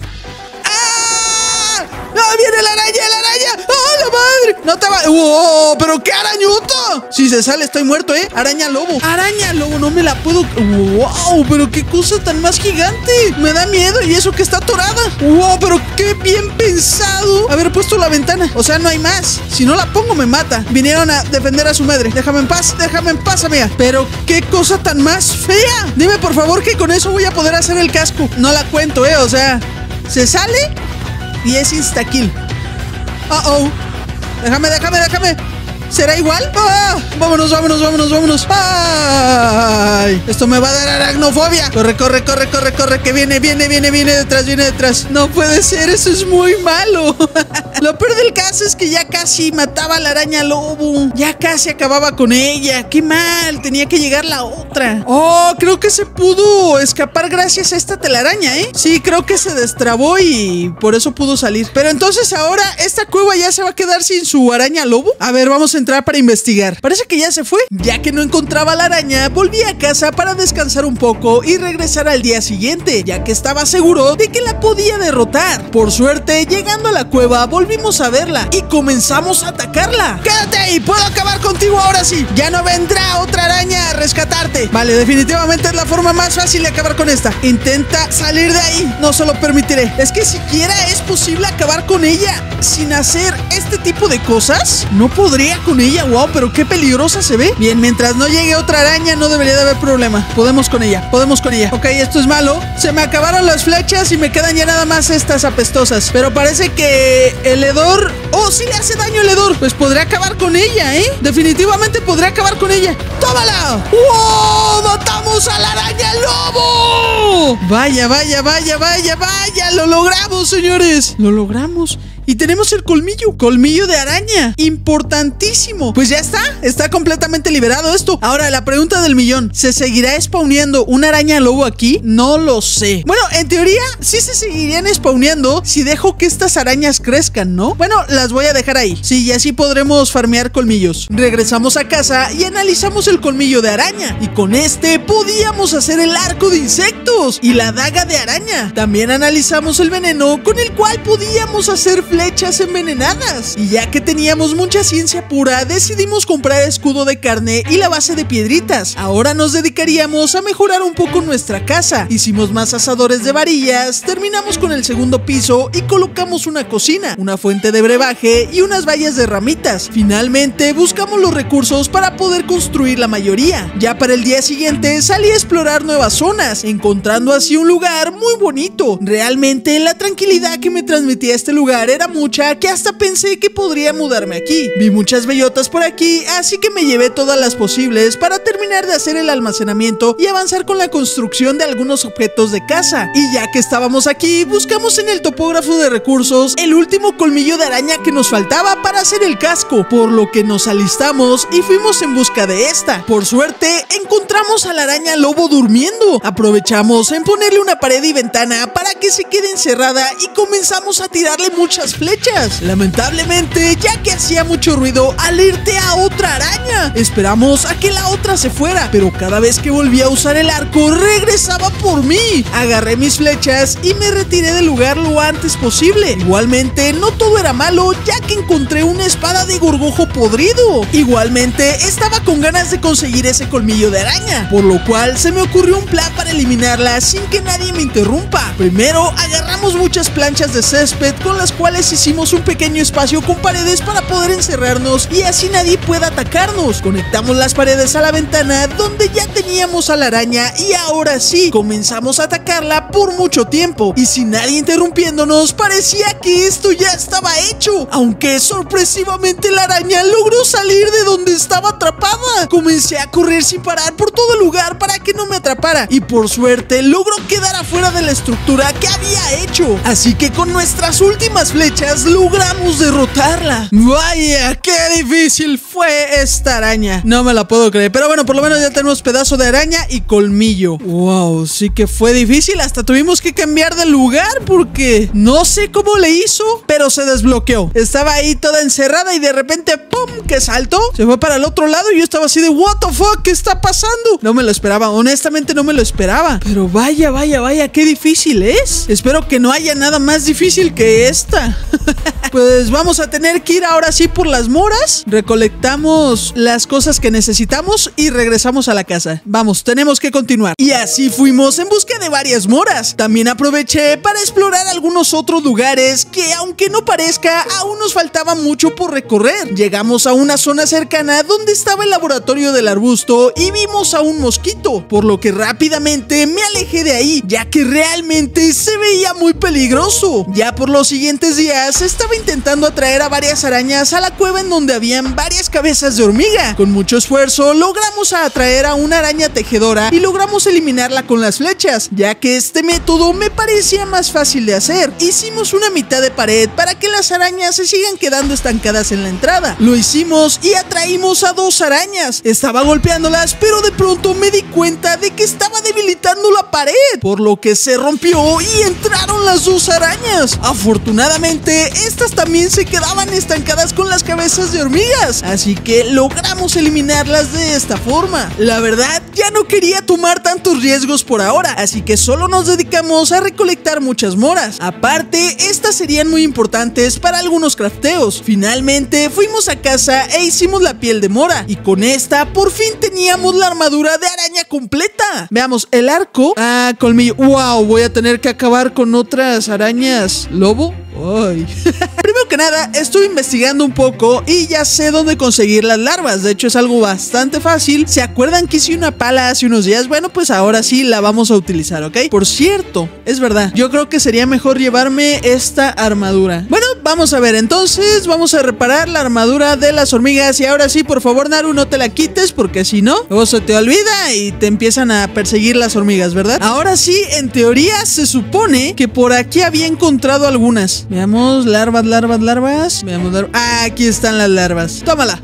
¡Ah, viene la araña, la araña! ¡Oh, la madre! No te va... ¡Oh, pero qué arañuto! Si se sale estoy muerto, ¿eh? Araña lobo. Araña lobo, no me la puedo... ¡Wow! Pero qué cosa tan más gigante. Me da miedo y eso que está atorada. ¡Wow! Pero qué bien pensado haber puesto la ventana. O sea, no hay más. Si no la pongo me mata. Vinieron a defender a su madre. Déjame en paz, amiga. Pero qué cosa tan más fea. Dime por favor que con eso voy a poder hacer el casco. No la cuento, o sea... Se sale y es insta-kill. Déjame. ¿Será igual? ¡Ah! Vámonos. ¡Ay! Esto me va a dar aracnofobia. Corre. Que viene detrás. No puede ser, eso es muy malo. Lo peor del caso es que ya casi mataba a la araña lobo. Ya casi acababa con ella. Qué mal, tenía que llegar la otra. Oh, creo que se pudo escapar gracias a esta telaraña, ¿eh? Sí, creo que se destrabó y por eso pudo salir. Pero entonces ahora esta cueva ya se va a quedar sin su araña lobo. A ver, vamos a entrar para investigar. Parece que ya se fue. Ya que no encontraba a la araña, volví a casa para descansar un poco y regresar al día siguiente, ya que estaba seguro de que la podía derrotar. Por suerte, llegando a la cueva, volvimos a verla y comenzamos a atacarla. ¡Quédate ahí! ¡Puedo acabar contigo ahora sí! ¡Ya no vendrá otra araña a rescatarte! Vale, definitivamente es la forma más fácil de acabar con esta. Intenta salir de ahí. No se lo permitiré. Es que siquiera es posible acabar con ella sin hacer este tipo de cosas. No podría con ella. Wow, pero qué peligrosa se ve. Bien, mientras no llegue otra araña no debería de haber problema. Podemos con ella. Ok, esto es malo. Se me acabaron las flechas y me quedan ya nada más estas apestosas. Pero parece que el hedor... ¡Oh, sí le hace daño el hedor! Pues podré acabar con ella, ¿eh? Definitivamente podré acabar con ella. ¡Tómala! ¡Wow! ¡Matamos a la araña lobo! Vaya. Lo logramos, señores. Lo logramos. Y tenemos el colmillo de araña. Importantísimo. Pues ya está completamente liberado esto. Ahora, la pregunta del millón: ¿se seguirá spawneando una araña lobo aquí? No lo sé. Bueno, en teoría sí se seguirían spawneando si dejo que estas arañas crezcan, ¿no? Bueno, las voy a dejar ahí. Sí, y así podremos farmear colmillos. Regresamos a casa y analizamos el colmillo de araña. Y con este podíamos hacer el arco de insectos y la daga de araña. También analizamos el veneno con el cual podíamos hacer flechas envenenadas. Y ya que teníamos mucha ciencia pura, decidimos comprar escudo de carne y la base de piedritas. Ahora nos dedicaríamos a mejorar un poco nuestra casa. Hicimos más asadores de varillas, terminamos con el segundo piso y colocamos una cocina, una fuente de brebaje y unas vallas de ramitas. Finalmente buscamos los recursos para poder construir la mayoría. Ya para el día siguiente salí a explorar nuevas zonas, encontrando así un lugar muy bonito. Realmente la tranquilidad que me transmitía este lugar era era mucha que hasta pensé que podría mudarme aquí. Vi muchas bellotas por aquí, así que me llevé todas las posibles para terminar de hacer el almacenamiento y avanzar con la construcción de algunos objetos de casa. Y ya que estábamos aquí, buscamos en el topógrafo de recursos el último colmillo de araña que nos faltaba para hacer el casco, por lo que nos alistamos y fuimos en busca de esta. Por suerte, encontramos a la araña lobo durmiendo. Aprovechamos en ponerle una pared y ventana para que se quede encerrada y comenzamos a tirarle muchas flechas. Lamentablemente, ya que hacía mucho ruido, alerté a otra araña. Esperamos a que la otra se fuera, pero cada vez que volvía a usar el arco, regresaba por mí. Agarré mis flechas y me retiré del lugar lo antes posible. Igualmente, no todo era malo, ya que encontré una espada de gorgojo podrido. Igualmente, estaba con ganas de conseguir ese colmillo de araña, por lo cual se me ocurrió un plan para eliminarla sin que nadie me interrumpa. Primero, agarramos muchas planchas de césped con las cuales hicimos un pequeño espacio con paredes para poder encerrarnos y así nadie pueda atacarnos. Conectamos las paredes a la ventana donde ya teníamos a la araña y ahora sí, comenzamos a atacarla por mucho tiempo y sin nadie interrumpiéndonos, parecía que esto ya estaba hecho, aunque sorpresivamente la araña logró salir de donde estaba atrapada. Comencé a correr sin parar por todo el lugar para que no me atrapara y por suerte logró quedar afuera de la estructura que había hecho, así que con nuestras últimas flechas logramos derrotarla. Vaya, qué difícil fue esta araña, no me la puedo creer, pero bueno, por lo menos ya tenemos pedazo de araña y colmillo. Wow, sí que fue difícil, hasta tuvimos que cambiar de lugar porque no sé cómo le hizo, pero se desbloqueó. Estaba ahí toda encerrada y de repente ¡pum! Que saltó, se fue para el otro lado y yo estaba así de what the fuck, ¿qué está pasando? No me lo esperaba, honestamente no me lo esperaba, pero vaya, qué difícil es. Espero que no haya nada más difícil que esta. Pues vamos a tener que ir ahora sí por las moras. Recolectamos las cosas que necesitamos y regresamos a la casa. Vamos, tenemos que continuar. Y así fuimos en busca de varias moras. También aproveché para explorar algunos otros lugares que, aunque no parezca, aún nos faltaba mucho por recorrer. Llegamos a una zona cercana donde estaba el laboratorio del arbusto y vimos a un mosquito, por lo que rápidamente me alejé de ahí, ya que realmente se veía muy peligroso. Ya por los siguientes días estaba intentando atraer a varias arañas a la cueva en donde habían varias cabezas de hormiga. Con mucho esfuerzo logramos atraer a una araña tejedora y logramos eliminarla con las flechas, ya que este método me parecía más fácil de hacer. Hicimos una mitad de pared para que las arañas se sigan quedando estancadas en la entrada. Lo hicimos y atraímos a dos arañas. Estaba golpeándolas, pero de pronto me di cuenta de que estaba debilitando la pared, por lo que se rompió y entraron las dos arañas. Afortunadamente, estas también se quedaban estancadas con las cabezas de hormigas, así que logramos eliminarlas de esta forma. La verdad, ya no quería tomar tantos riesgos por ahora, así que solo nos dedicamos a recolectar muchas moras. Aparte, estas serían muy importantes para algunos crafteos. Finalmente, fuimos a casa e hicimos la piel de mora, y con esta por fin teníamos la armadura de araña completa. Veamos, el arco, colmillo. Wow, voy a tener que acabar con otras arañas lobo. Ay. Primero que nada, estuve investigando un poco y ya sé dónde conseguir las larvas. De hecho, es algo bastante fácil. ¿Se acuerdan que hice una pala hace unos días? Bueno, pues ahora sí la vamos a utilizar, ¿ok? Por cierto, es verdad, yo creo que sería mejor llevarme esta armadura. Bueno, vamos a ver, entonces vamos a reparar la armadura de las hormigas. Y ahora sí, por favor, Naru, no te la quites, porque si no, luego se te olvida y te empiezan a perseguir las hormigas, ¿verdad? Ahora sí, en teoría se supone que por aquí había encontrado algunas. Veamos, larvas. Veamos, aquí están las larvas. Tómala.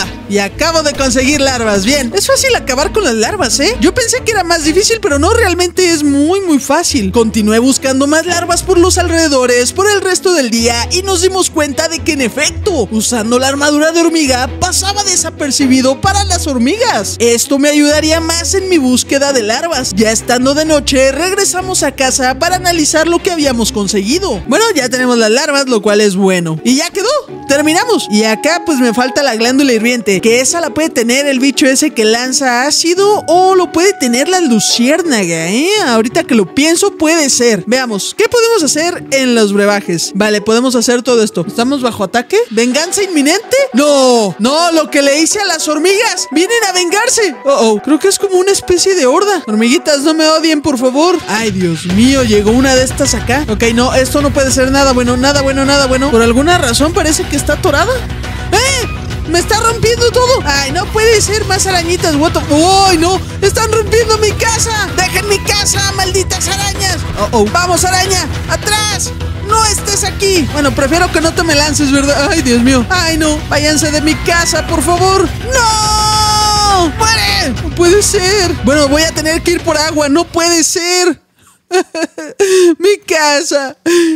Y acabo de conseguir larvas. Bien, es fácil acabar con las larvas, ¿eh? Yo pensé que era más difícil, pero no, realmente es muy fácil. Continué buscando más larvas por los alrededores por el resto del día y nos dimos cuenta de que en efecto, usando la armadura de hormiga, pasaba desapercibido para las hormigas. Esto me ayudaría más en mi búsqueda de larvas. Ya estando de noche, regresamos a casa para analizar lo que habíamos conseguido. Bueno, ya tenemos las larvas, lo cual es bueno. Y ya quedó. terminamos. Y acá pues me falta la glándula hirviente, que esa la puede tener el bicho ese que lanza ácido, o lo puede tener la luciérnaga, ahorita que lo pienso puede ser. Veamos, ¿qué podemos hacer en los brebajes? Vale, podemos hacer todo esto. ¿Estamos bajo ataque? ¿Venganza inminente? No, lo que le hice a las hormigas. Vienen a vengarse. Creo que es como una especie de horda. Hormiguitas, no me odien, por favor. Ay, Dios mío, llegó una de estas acá. Ok, no, esto no puede ser nada bueno, nada bueno, nada bueno. Por alguna razón parece que está atorada. ¡Me está rompiendo todo! ¡Ay, no puede ser! Más arañitas, ¡ay, no! ¡Están rompiendo mi casa! ¡Dejen mi casa, malditas arañas! ¡Vamos, araña! ¡Atrás! ¡No estés aquí! Bueno, prefiero que no te me lances, ¿verdad? ¡Ay, Dios mío! ¡Ay, no! ¡Váyanse de mi casa, por favor! ¡No! ¡Muere! ¡No puede ser! Bueno, voy a tener que ir por agua. ¡No puede ser! Mi casa.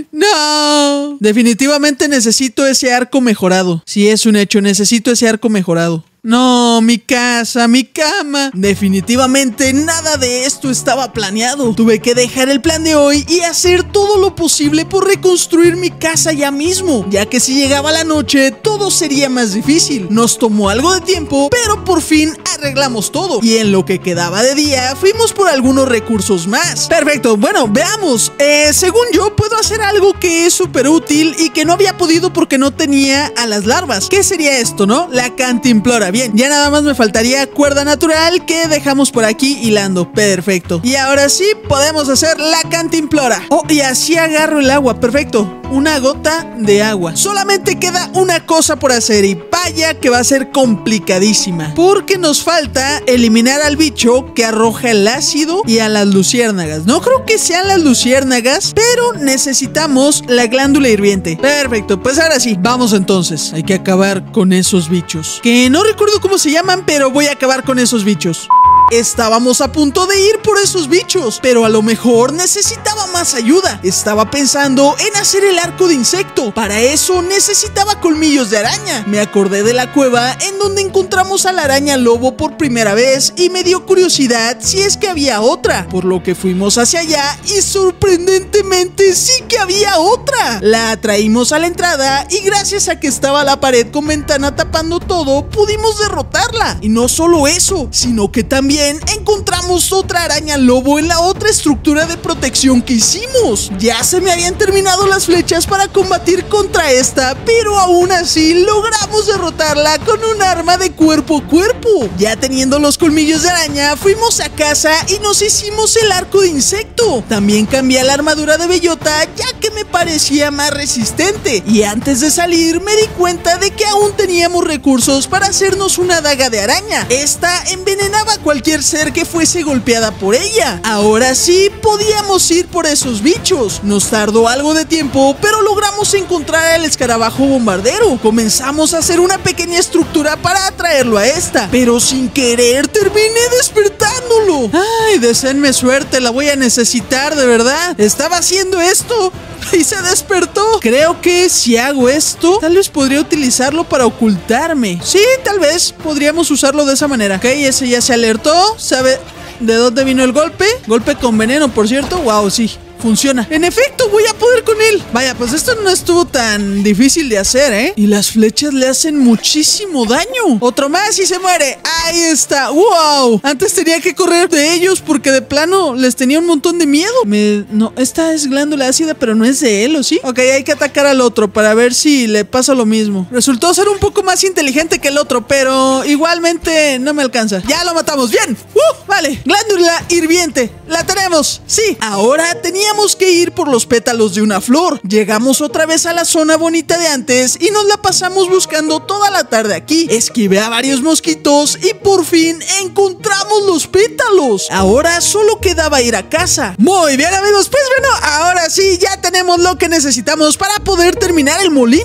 No. Definitivamente necesito ese arco mejorado. Si es un hecho, necesito ese arco mejorado. No, mi casa, mi cama. Definitivamente nada de esto estaba planeado. Tuve que dejar el plan de hoy y hacer todo lo posible por reconstruir mi casa ya mismo, ya que si llegaba la noche todo sería más difícil. Nos tomó algo de tiempo, pero por fin arreglamos todo. Y en lo que quedaba de día fuimos por algunos recursos más. Perfecto, bueno, veamos. Según yo puedo hacer algo que es súper útil y que no había podido porque no tenía a las larvas. ¿Qué sería esto, no? La cantimplora. Bien, ya nada más me faltaría cuerda natural que dejamos por aquí hilando. Perfecto. Y ahora sí podemos hacer la cantimplora. Y así agarro el agua. Perfecto. Una gota de agua. Solamente queda una cosa por hacer y vaya que va a ser complicadísima, porque nos falta eliminar al bicho que arroja el ácido y a las luciérnagas. No creo que sean las luciérnagas, pero necesitamos la glándula hirviente. Perfecto, pues ahora sí, vamos entonces. Hay que acabar con esos bichos, que no recuerdo cómo se llaman, pero voy a acabar con esos bichos. Estábamos a punto de ir por esos bichos, pero a lo mejor necesitaba más ayuda. Estaba pensando en hacer el arco de insecto. Para eso necesitaba colmillos de araña. Me acordé de la cueva en donde encontramos a la araña lobo por primera vez y me dio curiosidad si es que había otra, por lo que fuimos hacia allá y sorprendentemente sí que había otra. La atraímos a la entrada y gracias a que estaba la pared con ventana tapando todo, pudimos derrotarla. Y no solo eso, sino que también encontramos otra araña lobo en la otra estructura de protección que hicimos. Ya se me habían terminado las flechas para combatir contra esta, pero aún así logramos derrotarla con un arma de cuerpo a cuerpo. Ya teniendo los colmillos de araña, fuimos a casa y nos hicimos el arco de insecto. También cambié la armadura de bellota ya que me parecía más resistente, y antes de salir me di cuenta de que aún teníamos recursos para hacernos una daga de araña. Esta envenenaba a cualquier ser que fuese golpeada por ella. Ahora sí podíamos ir por esos bichos. Nos tardó algo de tiempo, pero logramos encontrar al escarabajo bombardero. Comenzamos a hacer una pequeña estructura para atraerlo a esta, pero sin querer terminé despertándolo. Ay, deseenme suerte, la voy a necesitar de verdad. Estaba haciendo esto y se despertó. Creo que si hago esto, tal vez podría utilizarlo para ocultarme. Sí, tal vez podríamos usarlo de esa manera. Ok, ese ya se alertó. ¿Sabe de dónde vino el golpe? Golpe con veneno, por cierto. Wow, sí. Funciona. En efecto, voy a poder con él. Vaya, pues esto no estuvo tan difícil de hacer, ¿eh? Y las flechas le hacen muchísimo daño. Otro más y se muere. Ahí está. ¡Wow! Antes tenía que correr de ellos porque de plano les tenía un montón de miedo. No, esta es glándula ácida, pero no es de él, ¿o sí? Ok, hay que atacar al otro para ver si le pasa lo mismo. Resultó ser un poco más inteligente que el otro, pero igualmente no me alcanza. Ya lo matamos. ¡Bien! Vale. Glándula hirviente. La tenemos. Sí. Ahora teníamos que ir por los pétalos de una flor. Llegamos otra vez a la zona bonita de antes y nos la pasamos buscando toda la tarde aquí. Esquivé a varios mosquitos y por fin encontramos los pétalos. Ahora solo quedaba ir a casa. Muy bien, amigos, pues bueno, ahora sí ya tenemos lo que necesitamos para poder terminar el molino.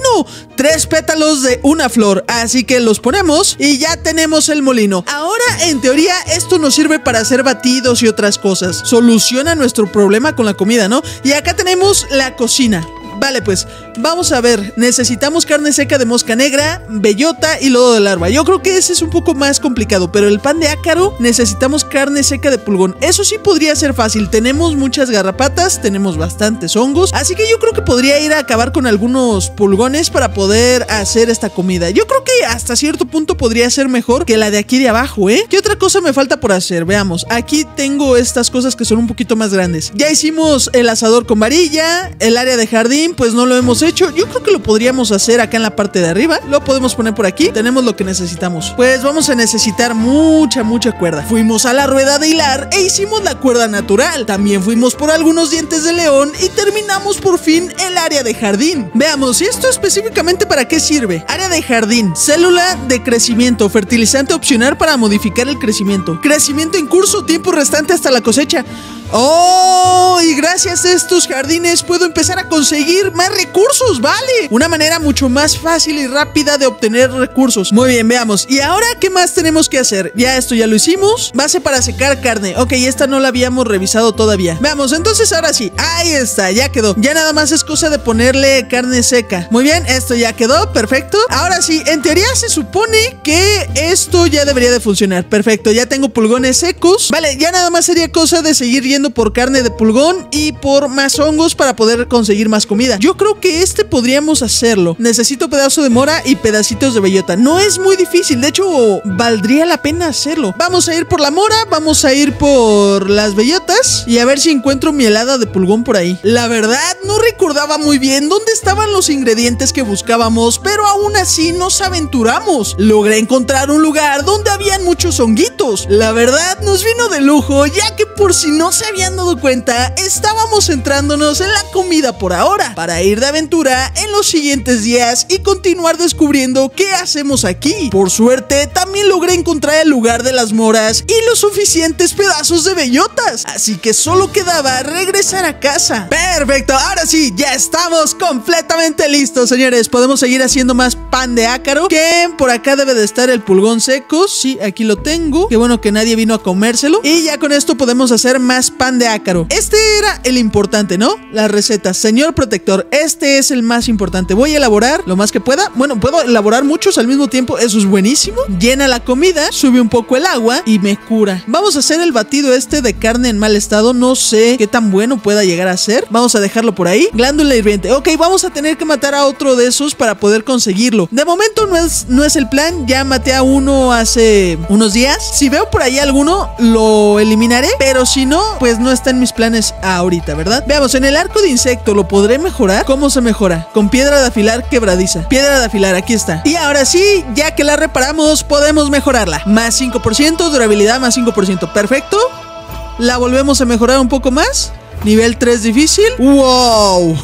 3 pétalos de una flor, así que los ponemos y ya tenemos el molino. Ahora, en teoría, esto nos sirve para hacer batidos y otras cosas. Soluciona nuestro problema con la comida, ¿no? Y acá tenemos la cocina. Vale, pues vamos a ver. Necesitamos carne seca de mosca negra, bellota y lodo de larva. Yo creo que ese es un poco más complicado, pero el pan de ácaro necesitamos carne seca de pulgón. Eso sí podría ser fácil. Tenemos muchas garrapatas, tenemos bastantes hongos, así que yo creo que podría ir a acabar con algunos pulgones para poder hacer esta comida. Yo creo que hasta cierto punto podría ser mejor que la de aquí de abajo, ¿eh? ¿Qué otra cosa me falta por hacer? Veamos, aquí tengo estas cosas que son un poquito más grandes. Ya hicimos el asador con varilla, el área de jardín, pues no lo hemos hecho. Yo creo que lo podríamos hacer acá en la parte de arriba. Lo podemos poner por aquí. Tenemos lo que necesitamos. Pues vamos a necesitar mucha cuerda. Fuimos a la rueda de hilar e hicimos la cuerda natural. También fuimos por algunos dientes de león y terminamos por fin el área de jardín. Veamos, ¿y esto específicamente para qué sirve? Área de jardín, célula de crecimiento, fertilizante opcional para modificar el crecimiento. Crecimiento en curso, tiempo restante hasta la cosecha. ¡Oh! Y gracias a estos jardines puedo empezar a conseguir más recursos, ¿vale? Una manera mucho más fácil y rápida de obtener recursos. Muy bien, veamos. ¿Y ahora qué más tenemos que hacer? Ya esto ya lo hicimos. Base para secar carne. Ok, esta no la habíamos revisado todavía. Veamos, entonces ahora sí. Ahí está, ya quedó. Ya nada más es cosa de ponerle carne seca. Muy bien, esto ya quedó, perfecto. Ahora sí, en teoría se supone que esto ya debería de funcionar. Perfecto, ya tengo pulgones secos. Vale, ya nada más sería cosa de seguir yendo por carne de pulgón y por más hongos para poder conseguir más comida. Yo creo que podríamos hacerlo. Necesito pedazo de mora y pedacitos de bellota. No es muy difícil, de hecho valdría la pena hacerlo. Vamos a ir por la mora, vamos a ir por las bellotas y a ver si encuentro mi helada de pulgón por ahí. La verdad no recordaba muy bien dónde estaban los ingredientes que buscábamos, pero aún así nos aventuramos. Logré encontrar un lugar donde habían muchos honguitos. La verdad nos vino de lujo, ya que por si no se habían dado cuenta, estábamos centrándonos en la comida por ahora, para ir de aventura en los siguientes días y continuar descubriendo qué hacemos aquí. Por suerte, también logré encontrar el lugar de las moras y los suficientes pedazos de bellotas, así que solo quedaba regresar a casa. Perfecto, ahora sí, ya estamos completamente listos, señores. Podemos seguir haciendo más pan de ácaro, que por acá debe de estar el pulgón seco. Sí, aquí lo tengo. Qué bueno que nadie vino a comérselo. Y ya con esto podemos hacer más pan de ácaro. Este era el importante, ¿no? Las recetas. Señor protector, este es el más importante. Voy a elaborar lo más que pueda. Bueno, puedo elaborar muchos al mismo tiempo. Eso es buenísimo. Llena la comida, sube un poco el agua y me cura. Vamos a hacer el batido este de carne en mal estado. No sé qué tan bueno pueda llegar a ser. Vamos a dejarlo por ahí. Glándula hirviente. Ok, vamos a tener que matar a otro de esos para poder conseguirlo. De momento no es el plan. Ya maté a uno hace unos días. Si veo por ahí alguno, lo eliminaré. Pero si no, pues no está en mis planes ahorita, ¿verdad? Veamos, en el arco de insecto, ¿lo podré mejorar? ¿Cómo se mejora? Con piedra de afilar quebradiza. Piedra de afilar, aquí está. Y ahora sí, ya que la reparamos, podemos mejorarla. Más 5%, durabilidad más 5%. Perfecto. La volvemos a mejorar un poco más. Nivel 3 difícil. ¡Wow!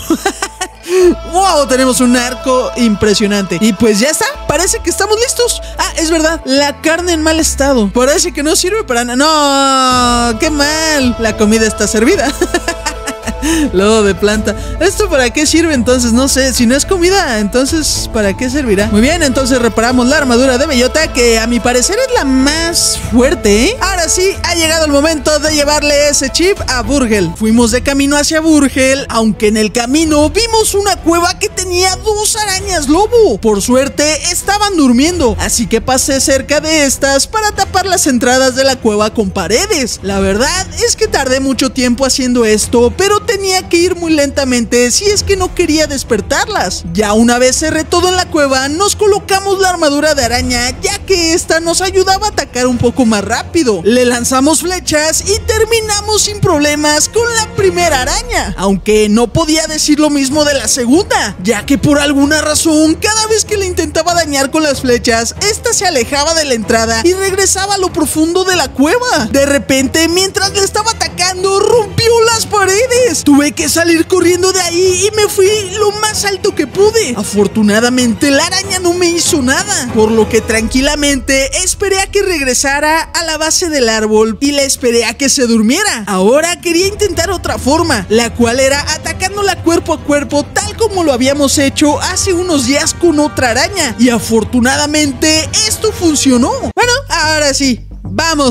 ¡Wow! Tenemos un arco impresionante. Y pues ya está, parece que estamos listos. Ah, es verdad, la carne en mal estado. Parece que no sirve para nada. ¡No! ¡Qué mal! La comida está servida. Lodo de planta. ¿Esto para qué sirve entonces? No sé, si no es comida, entonces ¿para qué servirá? Muy bien, entonces reparamos la armadura de bellota, que a mi parecer es la más fuerte, ¿eh? Ahora sí, ha llegado el momento de llevarle ese chip a Burgel. Fuimos de camino hacia Burgel, aunque en el camino vimos una cueva que tenía 2 arañas lobo. Por suerte, estaban durmiendo, así que pasé cerca de estas para tapar las entradas de la cueva con paredes. La verdad es que tardé mucho tiempo haciendo esto, pero tenía que ir muy lentamente si es que no quería despertarlas. Ya una vez cerré todo en la cueva, nos colocamos la armadura de araña, ya que esta nos ayudaba a atacar un poco más rápido. Le lanzamos flechas y terminamos sin problemas con la primera araña, aunque no podía decir lo mismo de la segunda, ya que por alguna razón, cada vez que le intentaba dañar con las flechas, esta se alejaba de la entrada y regresaba a lo profundo de la cueva. De repente, mientras le estaba atacando, rompió las paredes. Tuve que salir corriendo de ahí y me fui lo más alto que pude. Afortunadamente, la araña no me hizo nada, por lo que tranquilamente esperé a que regresara a la base del árbol y la esperé a que se durmiera. Ahora quería intentar otra forma, la cual era atacándola cuerpo a cuerpo, tal como lo habíamos hecho hace unos días con otra araña, y afortunadamente esto funcionó. Bueno, ahora sí, vamos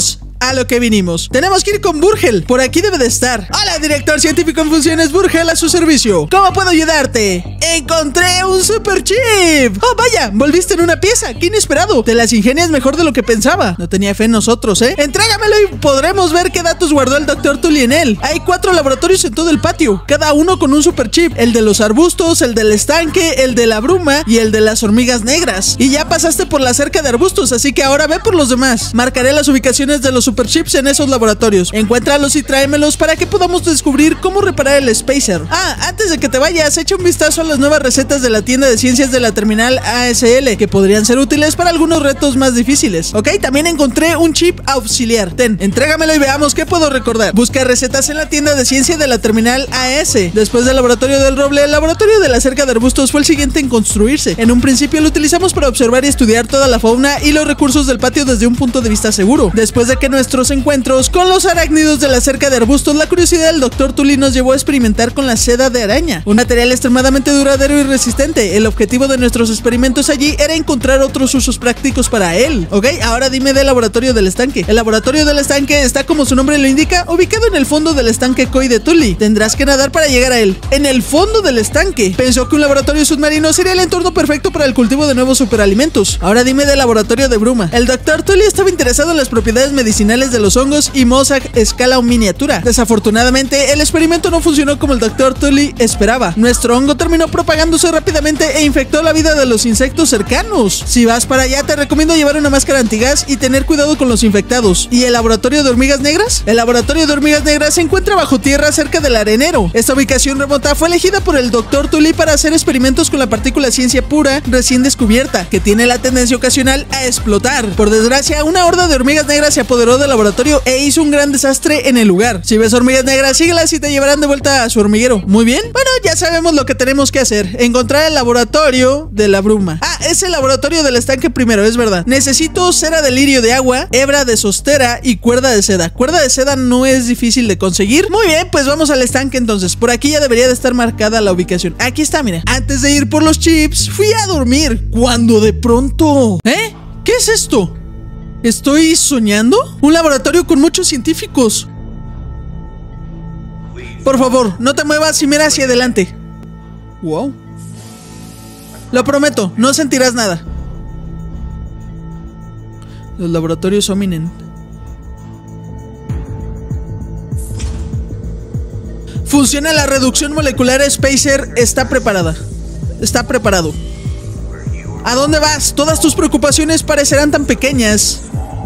a lo que vinimos. Tenemos que ir con Burgel. Por aquí debe de estar. Hola, director científico en funciones, Burgel a su servicio. ¿Cómo puedo ayudarte? Encontré un super chip. Oh, vaya, volviste en una pieza. Qué inesperado. Te las ingenias mejor de lo que pensaba. No tenía fe en nosotros, ¿eh? Entrégamelo y podremos ver qué datos guardó el Dr. Tully en él. Hay 4 laboratorios en todo el patio, cada uno con un super chip. El de los arbustos, el del estanque, el de la bruma y el de las hormigas negras. Y ya pasaste por la cerca de arbustos, así que ahora ve por los demás. Marcaré las ubicaciones de los super chips en esos laboratorios. Encuéntralos y tráemelos para que podamos descubrir cómo reparar el Spacer. Ah, antes de que te vayas, echa un vistazo a las nuevas recetas de la tienda de ciencias de la terminal ASL, que podrían ser útiles para algunos retos más difíciles. Ok, también encontré un chip auxiliar. Ten, entrégamelo y veamos qué puedo recordar. Busca recetas en la tienda de ciencia de la terminal AS. Después del laboratorio del roble, el laboratorio de la cerca de arbustos fue el siguiente en construirse. En un principio lo utilizamos para observar y estudiar toda la fauna y los recursos del patio desde un punto de vista seguro. Después de que nuestros encuentros con los arácnidos de la cerca de arbustos, la curiosidad del Dr. Tully nos llevó a experimentar con la seda de araña, un material extremadamente duradero y resistente. El objetivo de nuestros experimentos allí era encontrar otros usos prácticos para él. Ok, ahora dime del laboratorio del estanque. El laboratorio del estanque está, como su nombre lo indica, ubicado en el fondo del estanque Koi de Tully. Tendrás que nadar para llegar a él. En el fondo del estanque. Pensó que un laboratorio submarino sería el entorno perfecto para el cultivo de nuevos superalimentos. Ahora dime del laboratorio de bruma. El Dr. Tully estaba interesado en las propiedades medicinales de los hongos y Mossack escala o miniatura. Desafortunadamente, el experimento no funcionó como el Dr. Tully esperaba. Nuestro hongo terminó propagándose rápidamente e infectó la vida de los insectos cercanos. Si vas para allá, te recomiendo llevar una máscara antigas y tener cuidado con los infectados. ¿Y el laboratorio de hormigas negras? El laboratorio de hormigas negras se encuentra bajo tierra cerca del arenero. Esta ubicación remota fue elegida por el Dr. Tully para hacer experimentos con la partícula ciencia pura recién descubierta, que tiene la tendencia ocasional a explotar. Por desgracia, una horda de hormigas negras se apoderó del laboratorio e hizo un gran desastre en el lugar. Si ves hormigas negras, síguelas y te llevarán de vuelta a su hormiguero. Muy bien. Bueno, ya sabemos lo que tenemos que hacer. Encontrar el laboratorio de la bruma. Ah, es el laboratorio del estanque primero, es verdad. Necesito cera de lirio de agua, hebra de sostera y cuerda de seda. Cuerda de seda no es difícil de conseguir. Muy bien, pues vamos al estanque entonces. Por aquí ya debería de estar marcada la ubicación. Aquí está, mira. Antes de ir por los chips, fui a dormir cuando de pronto... ¿Eh? ¿Qué es esto? ¿Estoy soñando? Un laboratorio con muchos científicos. Por favor, no te muevas y mira hacia adelante. Wow. Lo prometo, no sentirás nada. Los laboratorios Ominen. Funciona la reducción molecular. Spacer está preparada. Está preparado. ¿A dónde vas? Todas tus preocupaciones parecerán tan pequeñas.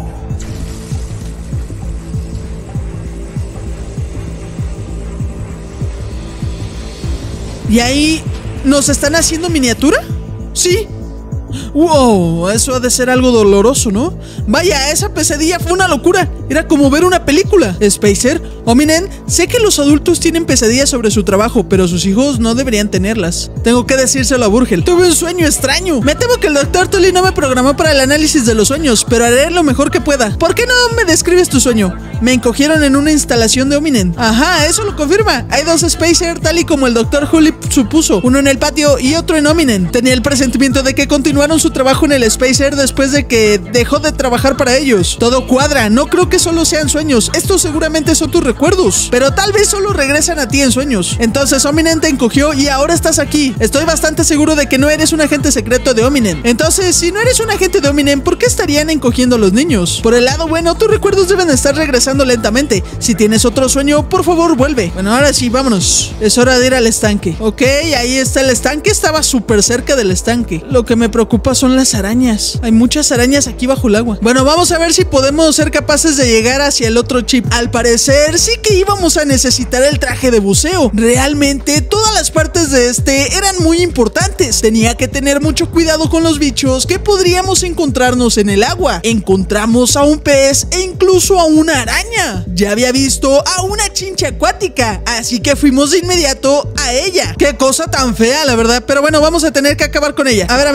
¿Y ahí nos están haciendo miniatura? Sí. Wow, eso ha de ser algo doloroso, ¿no? Vaya, esa pesadilla fue una locura. Era como ver una película. Spacer, Ominen, sé que los adultos tienen pesadillas sobre su trabajo, pero sus hijos no deberían tenerlas. Tengo que decírselo a Burgel. Tuve un sueño extraño. Me temo que el Dr. Tully no me programó para el análisis de los sueños, pero haré lo mejor que pueda. ¿Por qué no me describes tu sueño? Me encogieron en una instalación de Ominen. Ajá, eso lo confirma. Hay 2 Spacer tal y como el Dr. Tully supuso. Uno en el patio y otro en Ominen. Tenía el presentimiento de que continuaron su trabajo en el Spacer después de que dejó de trabajar para ellos. Todo cuadra. No creo que solo sean sueños. Estos seguramente son tus recuerdos, pero tal vez solo regresan a ti en sueños. Entonces Ominen te encogió y ahora estás aquí. Estoy bastante seguro de que no eres un agente secreto de Ominen. Entonces, si no eres un agente de Ominen, ¿por qué estarían encogiendo a los niños? Por el lado bueno, tus recuerdos deben estar regresando lentamente. Si tienes otro sueño, por favor vuelve. Bueno, ahora sí, vámonos. Es hora de ir al estanque. Ok, ahí está el estanque. Estaba súper cerca del estanque. Lo que me preocupa son las arañas. Hay muchas arañas aquí bajo el agua. Bueno, vamos a ver si podemos ser capaces de llegar hacia el otro chip. Al parecer sí que íbamos a necesitar el traje de buceo. Realmente todas las partes de este eran muy importantes. Tenía que tener mucho cuidado con los bichos que podríamos encontrarnos en el agua. Encontramos a un pez e incluso a una araña. Ya había visto a una chincha acuática, así que fuimos de inmediato a ella. Qué cosa tan fea, la verdad. Pero bueno, vamos a tener que acabar con ella. A ver, amiga,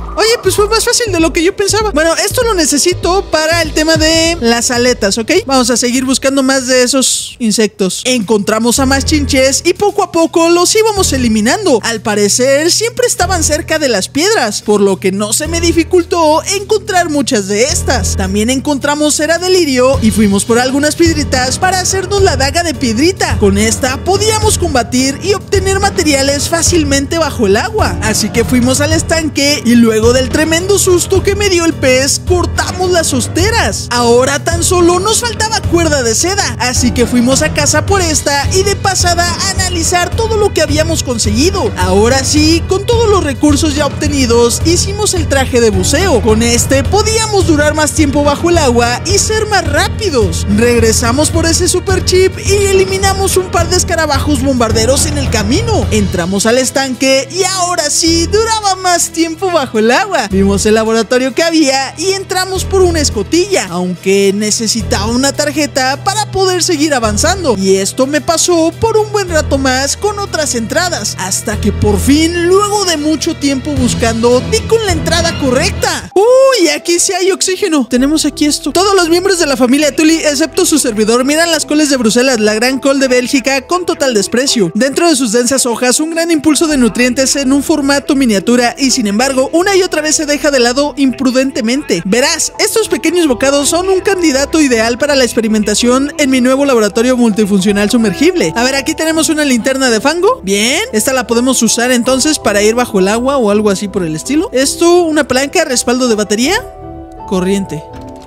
Oye, pues fue más fácil de lo que yo pensaba. Bueno, esto lo necesito para el tema de las aletas, ¿ok? Vamos a seguir buscando más de esos insectos. Encontramos a más chinches y poco a poco los íbamos eliminando. Al parecer, siempre estaban cerca de las piedras, por lo que no se me dificultó encontrar muchas de estas. También encontramos cera de lirio y fuimos por algunas piedritas para hacernos la daga de piedrita. Con esta podíamos combatir y obtener materiales fácilmente bajo el agua. Así que fuimos al estanque y luego del tremendo susto que me dio el pez, cortamos las hosteras. Ahora tan solo nos faltaba cuerda de seda, así que fuimos a casa por esta y de pasada a analizar todo lo que habíamos conseguido. Ahora sí, con todos los recursos ya obtenidos, hicimos el traje de buceo. Con este podíamos durar más tiempo bajo el agua y ser más rápidos. Regresamos por ese super chip y eliminamos un par de escarabajos bombarderos en el camino. Entramos al estanque y ahora sí duraba más tiempo bajo el agua. Vimos el laboratorio que había y entramos por una escotilla, aunque necesitaba una tarjeta para poder seguir avanzando. Y esto me pasó por un buen rato más con otras entradas, hasta que por fin, luego de mucho tiempo buscando, di con la entrada correcta. Uy, aquí sí hay oxígeno. Tenemos aquí esto. Todos los miembros de la familia Tully, excepto su servidor, miran las coles de Bruselas, la gran col de Bélgica, con total desprecio. Dentro de sus densas hojas, un gran impulso de nutrientes en un formato miniatura y sin embargo, una y otra vez se deja de lado imprudentemente. Verás, estos pequeños bocados son un candidato ideal para la experimentación en mi nuevo laboratorio multifuncional sumergible. A ver, aquí tenemos una linterna de fango. Bien, esta la podemos usar entonces para ir bajo el agua o algo así por el estilo. Esto, una palanca, respaldo de batería, corriente.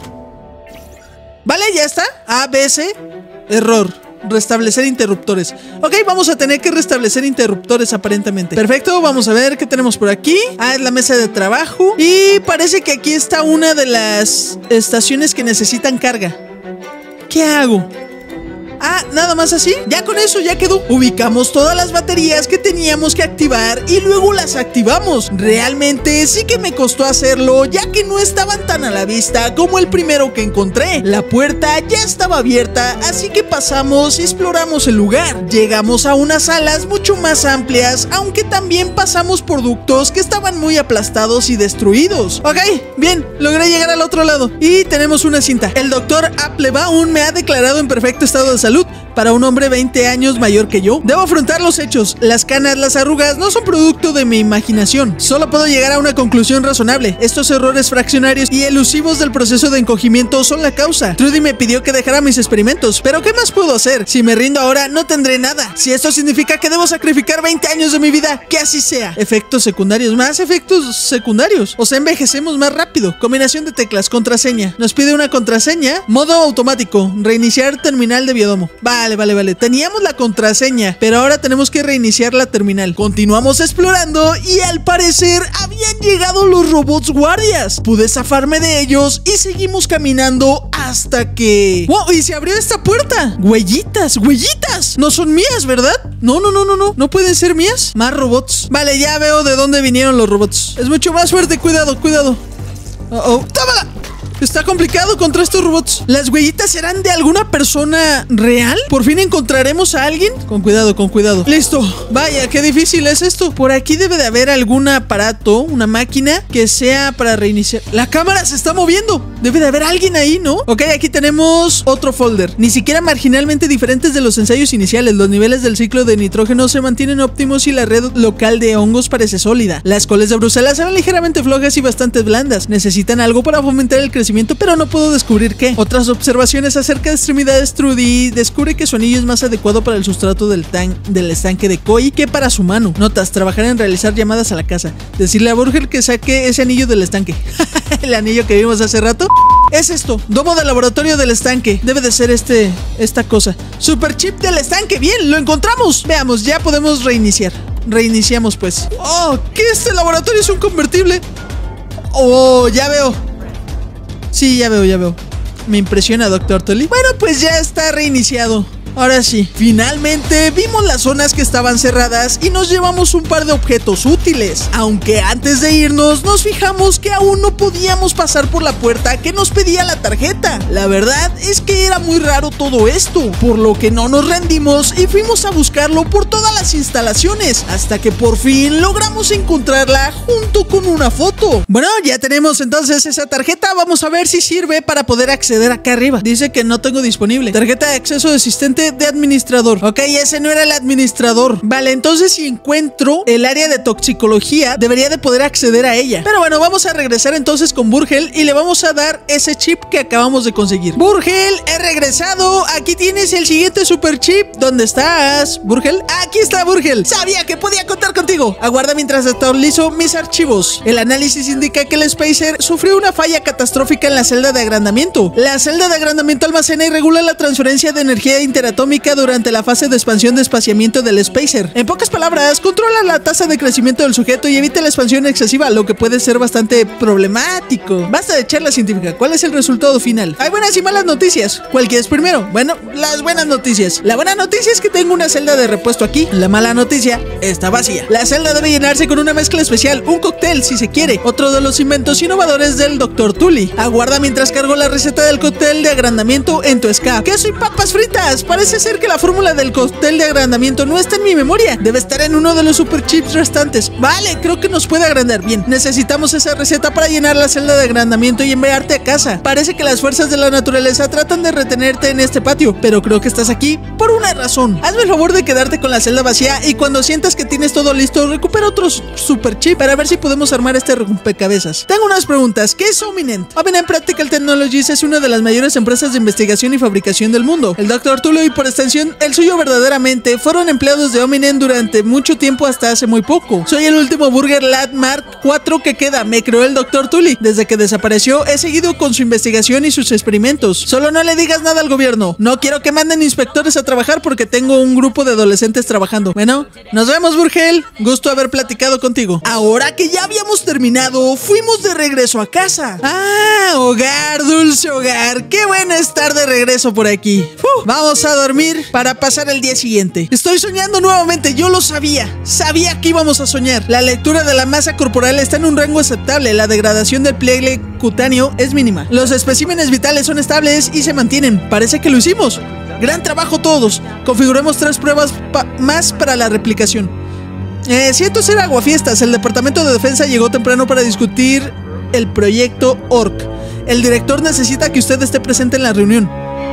Vale, ya está. ABC, error. Restablecer interruptores. Ok, vamos a tener que restablecer interruptores aparentemente. Perfecto, vamos a ver qué tenemos por aquí. Ah, es la mesa de trabajo. Y parece que aquí está una de las estaciones que necesitan carga. ¿Qué hago? Ah, nada más así. Ya con eso ya quedó. Ubicamos todas las baterías que teníamos que activar y luego las activamos. Realmente sí que me costó hacerlo, ya que no estaban tan a la vista como el primero que encontré. La puerta ya estaba abierta, así que pasamos y exploramos el lugar. Llegamos a unas salas mucho más amplias, aunque también pasamos por ductos que estaban muy aplastados y destruidos. Ok, bien, logré llegar al otro lado. Y tenemos una cinta. El doctor Applebaum me ha declarado en perfecto estado de salud. Para un hombre 20 años mayor que yo, debo afrontar los hechos. Las canas, las arrugas no son producto de mi imaginación. Solo puedo llegar a una conclusión razonable. Estos errores fraccionarios y elusivos del proceso de encogimiento son la causa. Trudy me pidió que dejara mis experimentos, pero ¿qué más puedo hacer? Si me rindo ahora, no tendré nada. Si esto significa que debo sacrificar 20 años de mi vida, que así sea. Efectos secundarios, más efectos secundarios. O sea, envejecemos más rápido. Combinación de teclas, contraseña. Nos pide una contraseña. Modo automático. Reiniciar terminal de biodomo. Vale. Teníamos la contraseña, pero ahora tenemos que reiniciar la terminal. Continuamos explorando y al parecer habían llegado los robots guardias. Pude zafarme de ellos y seguimos caminando hasta que... ¡Wow! Y se abrió esta puerta. Huellitas. No son mías, ¿verdad? No. No pueden ser mías. Más robots. Vale, ya veo de dónde vinieron los robots. Es mucho más fuerte. Cuidado. ¡Tómala! Está complicado contra estos robots. ¿Las huellitas serán de alguna persona real? ¿Por fin encontraremos a alguien? Con cuidado. Listo. Vaya, qué difícil es esto. Por aquí debe de haber algún aparato, una máquina que sea para reiniciar. La cámara se está moviendo. Debe de haber alguien ahí, ¿no? Ok, aquí tenemos otro folder. Ni siquiera marginalmente diferentes de los ensayos iniciales. Los niveles del ciclo de nitrógeno se mantienen óptimos y la red local de hongos parece sólida. Las coles de Bruselas se ven ligeramente flojas y bastante blandas. Necesitan algo para fomentar el crecimiento, pero no puedo descubrir qué. Otras observaciones acerca de extremidades. Trudy descubre que su anillo es más adecuado para el sustrato del estanque de Koi que para su mano. Notas: trabajar en realizar llamadas a la casa. Decirle a Burger que saque ese anillo del estanque. El anillo que vimos hace rato. Es esto, domo del laboratorio del estanque. Debe de ser esta cosa. Super chip del estanque, bien, lo encontramos. Veamos, ya podemos reiniciar. Reiniciamos pues. Oh, ¿qué? Este laboratorio es un convertible. Oh, ya veo. Sí, ya veo. Me impresiona, Dr. Tully. Bueno, pues ya está reiniciado. Ahora sí, finalmente vimos las zonas que estaban cerradas y nos llevamos un par de objetos útiles. Aunque antes de irnos nos fijamos que aún no podíamos pasar por la puerta que nos pedía la tarjeta. La verdad es que era muy raro todo esto, por lo que no nos rendimos y fuimos a buscarlo por todas las instalaciones, hasta que por fin logramos encontrarla junto con una foto. Bueno, ya tenemos entonces esa tarjeta, vamos a ver si sirve para poder acceder acá arriba. Dice que no tengo disponible. Tarjeta de acceso de asistente de administrador. Ok, ese no era el administrador. Vale, entonces si encuentro el área de toxicología, debería de poder acceder a ella. Pero bueno, vamos a regresar entonces con Burgel y le vamos a dar ese chip que acabamos de conseguir. Burgel, he regresado. Aquí tienes el siguiente super chip. ¿Dónde estás, Burgel? Aquí está, Burgel. Sabía que podía contar contigo. Aguarda mientras actualizo mis archivos. El análisis indica que el Spacer sufrió una falla catastrófica en la celda de agrandamiento. La celda de agrandamiento almacena y regula la transferencia de energía interatómica durante la fase de expansión de espaciamiento del Spacer. En pocas palabras, controla la tasa de crecimiento del sujeto y evita la expansión excesiva, lo que puede ser bastante problemático. Basta de charla científica. ¿Cuál es el resultado final? Hay buenas y malas noticias. ¿Cuál quieres primero? Bueno, las buenas noticias. La buena noticia es que tengo una celda de repuesto aquí. La mala noticia está vacía. La celda debe llenarse con una mezcla especial, un cóctel si se quiere. Otro de los inventos innovadores del Dr. Tully. Aguarda mientras cargo la receta del cóctel de agrandamiento en tu escape. Queso y papas fritas. Parece ser que la fórmula del cóctel de agrandamiento no está en mi memoria. Debe estar en uno de los super chips restantes. Vale, creo que nos puede agrandar. Bien, necesitamos esa receta para llenar la celda de agrandamiento y enviarte a casa. Parece que las fuerzas de la naturaleza tratan de retenerte en este patio, pero creo que estás aquí por una razón. Hazme el favor de quedarte con la celda vacía y cuando sientas que tienes todo listo, recupera otros super chip para ver si podemos armar este rompecabezas. Tengo unas preguntas. ¿Qué es Ominent? Ominent Practical Technologies es una de las mayores empresas de investigación y fabricación del mundo. El Dr. Tully y por extensión el suyo verdaderamente fueron empleados de Ominent durante mucho tiempo hasta hace muy poco. Soy el último Burger Lab Mark IV que queda. Me creó el Dr. Tully. Desde que desapareció he seguido con su investigación y sus experimentos. Solo no le digas nada al gobierno. No quiero que manden inspectores a trabajar porque tengo un grupo de adolescentes trabajando. Bueno, nos vemos, Burgel. Gusto haber platicado contigo. Ahora que ya habíamos terminado, fuimos de regreso a casa. Ah, hogar, dulce hogar. Qué bueno estar de regreso por aquí. Vamos a dormir para pasar el día siguiente. Estoy soñando nuevamente, yo lo sabía. Sabía que íbamos a soñar. La lectura de la masa corporal está en un rango aceptable. La degradación del pliegue cutáneo es mínima. Los especímenes vitales son estables y se mantienen. Parece que lo hicimos. Gran trabajo todos. Configuremos 3 pruebas más para la replicación. Siento ser aguafiestas. El departamento de defensa llegó temprano para discutir el proyecto ORC. El director necesita que usted esté presente en la reunión.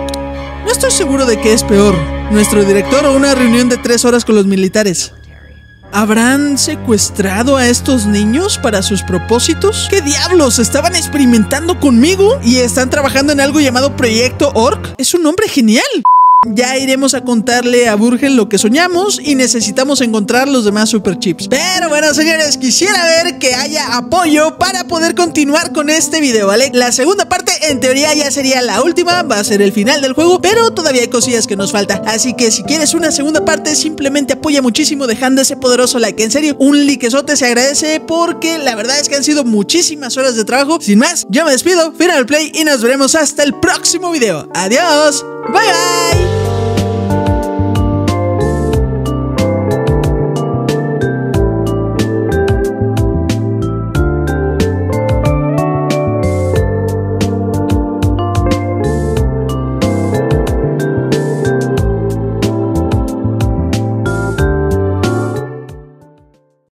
No estoy seguro de qué es peor, nuestro director o una reunión de 3 horas con los militares. ¿Habrán secuestrado a estos niños para sus propósitos? ¿Qué diablos? ¿Estaban experimentando conmigo? ¿Y están trabajando en algo llamado Proyecto ORC? Es un nombre genial. Ya iremos a contarle a Burgel lo que soñamos y necesitamos encontrar los demás super chips. Pero bueno, señores, quisiera ver que haya apoyo para poder continuar con este video, ¿vale? La segunda parte, en teoría, ya sería la última, va a ser el final del juego, pero todavía hay cosillas que nos falta. Así que si quieres una segunda parte, simplemente apoya muchísimo dejando ese poderoso like. En serio, un likezote se agradece porque la verdad es que han sido muchísimas horas de trabajo. Sin más, yo me despido, Final Play y nos veremos hasta el próximo video. Adiós, bye bye.